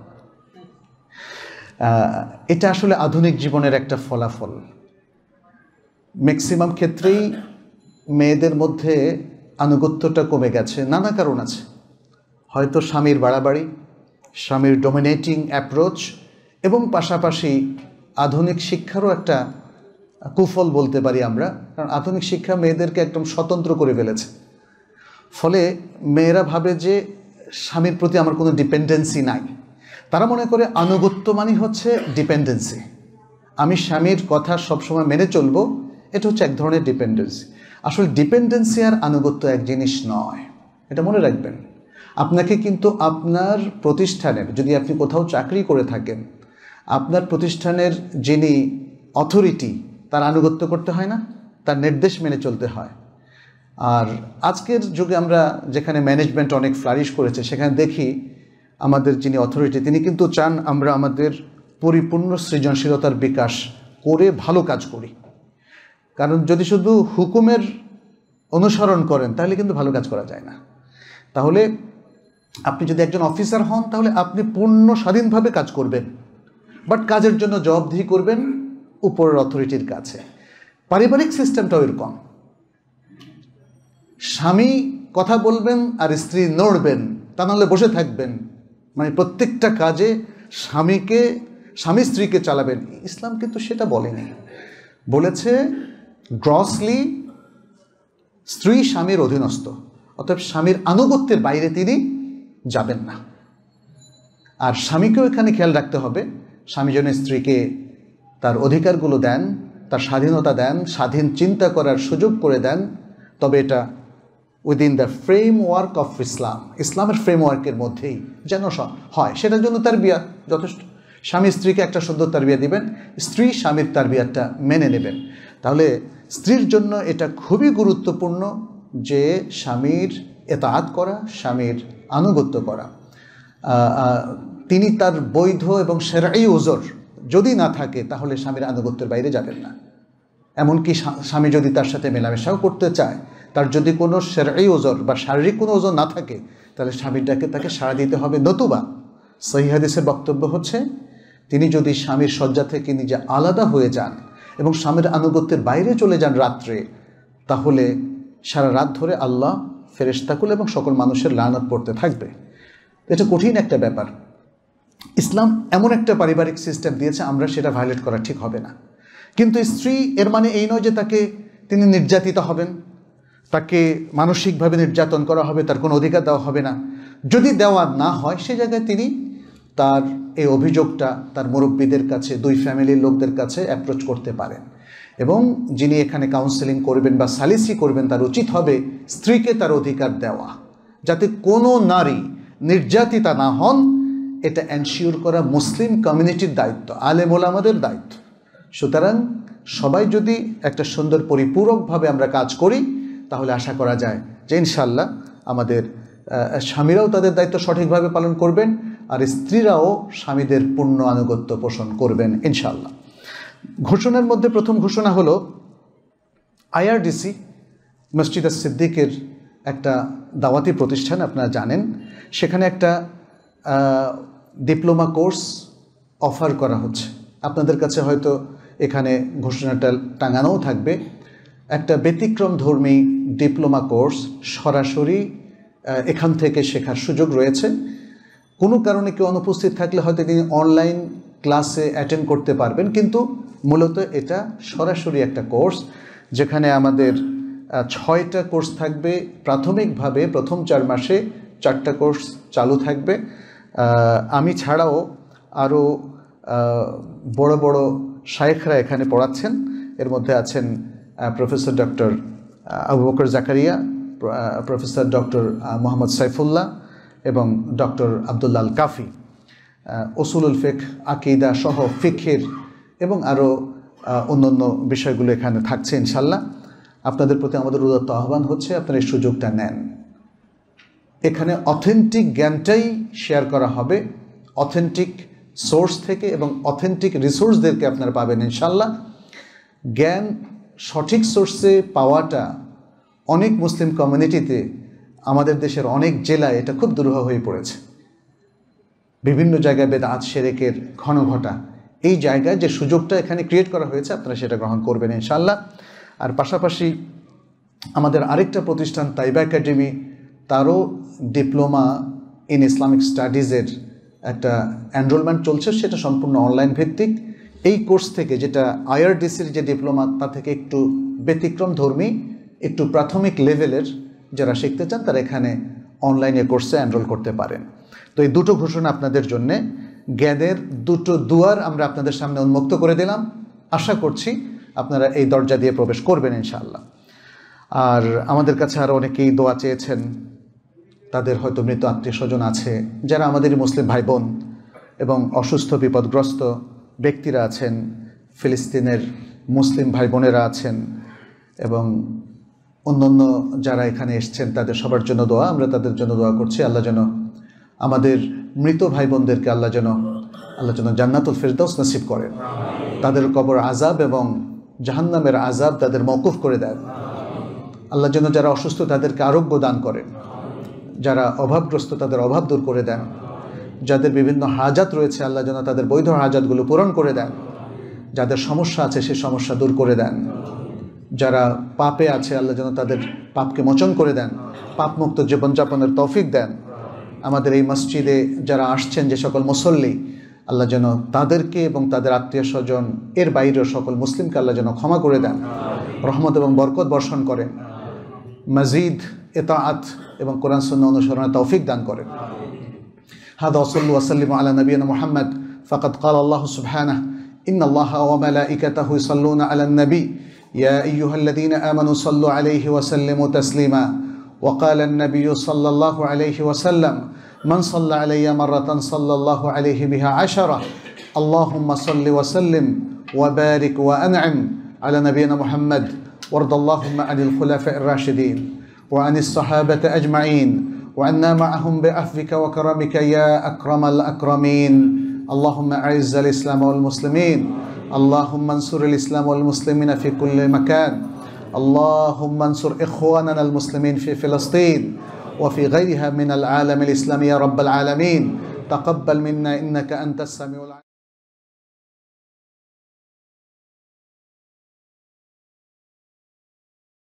এটা আসলে আধুনিক জীবনের একটা ফলাফল। ম্যাক্সিমাম ক্ষেত্রেই মেয়েদের মধ্যে আনুগত্যটা কমে গেছে, নানা কারণ আছে। হয়তো স্বামীর বাড়াবাড়ি, স্বামীর ডমিনেটিং অ্যাপ্রোচ এবং পাশাপাশি আধুনিক শিক্ষারও একটা কুফল বলতে পারি আমরা। কারণ আধুনিক শিক্ষা মেয়েদেরকে একদম স্বতন্ত্র করে ফেলেছে। ফলে মেয়েরা ভাবে যে স্বামীর প্রতি আমার কোনো ডিপেন্ডেন্সি নাই। তারা মনে করে আনুগত্য মানে হচ্ছে ডিপেন্ডেন্সি। আমি স্বামীর কথা সবসময় মেনে চলবো, এটা হচ্ছে এক ধরনের ডিপেন্ডেন্সি। আসলে ডিপেন্ডেন্সি আর আনুগত্য এক জিনিস নয়, এটা মনে রাখবেন। আপনাকে কিন্তু আপনার প্রতিষ্ঠানের, যদি আপনি কোথাও চাকরি করে থাকেন, আপনার প্রতিষ্ঠানের যিনি অথরিটি তার আনুগত্য করতে হয় না, তার নির্দেশ মেনে চলতে হয়। আর আজকের যুগে আমরা যেখানে ম্যানেজমেন্ট অনেক ফ্লারিশ করেছে, সেখানে দেখি আমাদের যিনি অথরিটি তিনি কিন্তু চান আমরা আমাদের পরিপূর্ণ সৃজনশীলতার বিকাশ করে ভালো কাজ করি। কারণ যদি শুধু হুকুমের অনুসরণ করেন তাহলে কিন্তু ভালো কাজ করা যায় না। তাহলে আপনি যদি একজন অফিসার হন তাহলে আপনি পূর্ণ স্বাধীনভাবে কাজ করবেন, বাট কাজের জন্য জবাবদিহি করবেন উপরের অথরিটির কাছে। পারিবারিক সিস্টেমটাও এরকম। স্বামী কথা বলবেন আর স্ত্রী নড়বেন, তা নাহলে বসে থাকবেন। মানে প্রত্যেকটা কাজে স্বামীকে স্বামী স্ত্রীকে চালাবেন। ইসলাম কিন্তু সেটা বলেনি, বলেছে গ্রসলি স্ত্রী স্বামীর অধীনস্থ, অর্থাৎ স্বামীর আনুগত্যের বাইরে তিনি যাবেন না। আর স্বামীকেও এখানে খেয়াল রাখতে হবে, স্বামী যেন স্ত্রীকে তার অধিকারগুলো দেন, তার স্বাধীনতা দেন, স্বাধীন চিন্তা করার সুযোগ করে দেন, তবে এটা within the framework of Islam, ইসলামের ফ্রেমওয়ার্কের মধ্যেই যেন হয়। সেটার জন্য তারবিয়া যথেষ্ট। স্বামী স্ত্রীকে একটা সুন্দর তারবিয়া দিবেন, স্ত্রী স্বামীর তারবিয়াটা মেনে নেবেন। তাহলে স্ত্রীর জন্য এটা খুবই গুরুত্বপূর্ণ যে স্বামীর এতাআত করা, স্বামীর আনুগত্য করা। তিনি তার বৈধ এবং শরঈ উযর যদি না থাকে তাহলে স্বামীর আনুগত্যের বাইরে যাবেন না। এমনকি স্বামী যদি তার সাথে মেলামেশাও করতে চায়, তার যদি কোনো শরঈ উযর বা শারীরিক কোনো ওজর না থাকে, তাহলে স্বামীটাকে তাকে সাড়া দিতে হবে। নতুবা সহিহ হাদিসের বক্তব্য হচ্ছে তিনি যদি স্বামীর শয্যা থেকে নিজে আলাদা হয়ে যান এবং স্বামীর আনুগত্যের বাইরে চলে যান রাত্রে, তাহলে সারা রাত ধরে আল্লাহ, ফেরেশতাকুল এবং সকল মানুষের লানত পড়তে থাকবে। এটা কঠিন একটা ব্যাপার। ইসলাম এমন একটা পারিবারিক সিস্টেম দিয়েছে, আমরা সেটা ভায়োলেট করা ঠিক হবে না। কিন্তু স্ত্রী এর মানে এই নয় যে তাকে তিনি নির্যাতিত হবেন, তাকে মানসিকভাবে নির্যাতন করা হবে, তার কোনো অধিকার দেওয়া হবে না। যদি দেওয়া না হয় সে জায়গায় তিনি তার এই অভিযোগটা তার মুরব্বীদের কাছে, দুই ফ্যামিলির লোকদের কাছে অ্যাপ্রোচ করতে পারেন। এবং যিনি এখানে কাউন্সেলিং করবেন বা সালিসি করবেন, তার উচিত হবে স্ত্রীকে তার অধিকার দেওয়া, যাতে কোনো নারী নির্যাতিতা না হন, এটা এনশিওর করা মুসলিম কমিউনিটির দায়িত্ব, আলেম ওলামাদের দায়িত্ব। সুতরাং সবাই যদি একটা সুন্দর পরিপূরকভাবে আমরা কাজ করি, তাহলে আশা করা যায় যে ইনশাল্লাহ আমাদের স্বামীরাও তাদের দায়িত্ব সঠিকভাবে পালন করবেন, আর স্ত্রীরাও স্বামীদের পূর্ণ আনুগত্য পোষণ করবেন ইনশাল্লাহ। ঘোষণার মধ্যে প্রথম ঘোষণা হলো আইআরডিসি মসজিদ সিদ্দিকের একটা দাওয়াতি প্রতিষ্ঠান, আপনারা জানেন, সেখানে একটা ডিপ্লোমা কোর্স অফার করা হচ্ছে। আপনাদের কাছে হয়তো এখানে ঘোষণাটা টাঙানোও থাকবে। একটা ব্যতিক্রম ধর্মী ডিপ্লোমা কোর্স সরাসরি এখান থেকে শেখার সুযোগ রয়েছে। কোনো কারণে কেউ অনুপস্থিত থাকলে হয়তো তিনি অনলাইন ক্লাসে অ্যাটেন্ড করতে পারবেন, কিন্তু মূলত এটা সরাসরি একটা কোর্স যেখানে আমাদের ছয়টা কোর্স থাকবে। প্রাথমিকভাবে প্রথম চার মাসে চারটা কোর্স চালু থাকবে। আমি ছাড়াও আরও বড় বড় শায়েখরা এখানে পড়াচ্ছেন। এর মধ্যে আছেন professor doctor Abu Bakar Zakaria, professor doctor Mohammad Saifullah এবং ডক্টর আবদুল্লাহ আল কাফি। উসুলুল ফিকহ, আকীদা সহ ফিকহের এবং আরও অন্যান্য বিষয়গুলো এখানে থাকছে ইনশাল্লাহ। আপনাদের প্রতি আমাদের উদাত্ত আহ্বান হচ্ছে আপনারা এই সুযোগটা নেন। এখানে অথেন্টিক জ্ঞানটাই শেয়ার করা হবে, অথেন্টিক সোর্স থেকে, এবং অথেন্টিক রিসোর্সদেরকে আপনারা পাবেন ইনশাল্লাহ। জ্ঞান সঠিক সোর্সে পাওয়াটা অনেক মুসলিম কমিউনিটিতে, আমাদের দেশের অনেক জেলায় এটা খুব দুরূহ হয়ে পড়েছে। বিভিন্ন জায়গায় বেদাত শিরকের ঘন ঘটা, এই জায়গায় যে সুযোগটা এখানে ক্রিয়েট করা হয়েছে আপনারা সেটা গ্রহণ করবেন ইনশাল্লাহ। আর পাশাপাশি আমাদের আরেকটা প্রতিষ্ঠান তাইবা একাডেমি, তারও ডিপ্লোমা ইন ইসলামিক স্টাডিজের একটা এনরোলমেন্ট চলছে, সেটা সম্পূর্ণ অনলাইন ভিত্তিক। এই কোর্স থেকে, যেটা আইআরডিসির যে ডিপ্লোমা, তা থেকে একটু ব্যতিক্রম ধর্মী, একটু প্রাথমিক লেভেলের যারা শিখতে চান তারা এখানে অনলাইনে কোর্সে এনরোল করতে পারেন। তো এই দুটো ঘোষণা আপনাদের জন্যে, জ্ঞানের দুটো দুয়ার আমরা আপনাদের সামনে উন্মুক্ত করে দিলাম। আশা করছি আপনারা এই দরজা দিয়ে প্রবেশ করবেন ইনশাআল্লাহ। আর আমাদের কাছে আরও অনেকেই দোয়া চেয়েছেন, তাদের হয়তো মৃত আত্মীয় স্বজন আছে, যারা আমাদের মুসলিম ভাই বোন এবং অসুস্থ বিপদগ্রস্ত ব্যক্তিরা আছেন, ফিলিস্তিনের মুসলিম ভাই বোনেরা আছেন, এবং অন্যান্য যারা এখানে এসছেন তাদের সবার জন্য দোয়া। আমরা তাদের জন্য দোয়া করছি, আল্লাহ যেন আমাদের মৃত ভাই বোনদেরকে আল্লাহ যেন আল্লাহ যেন জান্নাতুল ফিরদাউস নসিব করেন, তাদের কবর আযাব এবং জাহান্নামের আযাব তাদের মওকুফ করে দেন। আল্লাহ যেন যারা অসুস্থ তাদেরকে আরোগ্য দান করেন, যারা অভাবগ্রস্ত তাদের অভাব দূর করে দেন, যাদের বিভিন্ন হাজাত রয়েছে আল্লাহ যেন তাদের বৈধ হাজাতগুলো পূরণ করে দেন, যাদের সমস্যা আছে সেই সমস্যা দূর করে দেন, যারা পাপে আছে আল্লাহ যেন তাদের পাপকে মোচন করে দেন, পাপমুক্ত জীবনযাপনের তৌফিক দেন। আমাদের এই মসজিদে যারা আসছেন, যে সকল মুসল্লি, আল্লাহ যেন তাদেরকে এবং তাদের আত্মীয় স্বজন, এর বাইরেও সকল মুসলিমকে আল্লাহ যেন ক্ষমা করে দেন, রহমত এবং বরকত বর্ষণ করেন, মজিদ ইতাআত এবং কোরআন সুন্নাহ অনুসরণের তৌফিক দান করেন। হাদা ওয়াসাল্লু ওয়াসাল্লিমু আলা নবিয়িনা মুহাম্মদ ফাকাদ ক্বালা আল্লাহু সুবহানাহু ইন্নাল্লাহা ওয়া মালাইকাতাহু ইউসাল্লুনা আলান নবী ইয়া আইয়ুহাল্লাযীনা আমানু সাল্লু আলাইহি ওয়া সাল্লিমু তাসলিমা ওয়া ক্বালা আন-নাবিয়্যু সাল্লাল্লাহু আলাইহি ওয়া সাল্লাম মান সাল্লা আলাইয়া মাররাতান সাল্লাল্লাহু আলাইহি বিহা আশারা আল্লাহুম্মা সাল্লি ওয়া সাল্লিম ওয়া বারিক ওয়া আন'আম আলা নবিয়িনা মুহাম্মদ وارض اللهم عن الخلفاء الراشدين وعن الصحابة أجمعين وعنا معهم بعفوك وكرمك يا أكرم الأكرمين. اللهم أعز الإسلام والمسلمين، اللهم انصر الإسلام والمسلمين في كل مكان، اللهم انصر إخواننا المسلمين في فلسطين وفي غيرها من العالم الإسلامي يا رب العالمين. تقبل منا إنك أنت السميع العليم.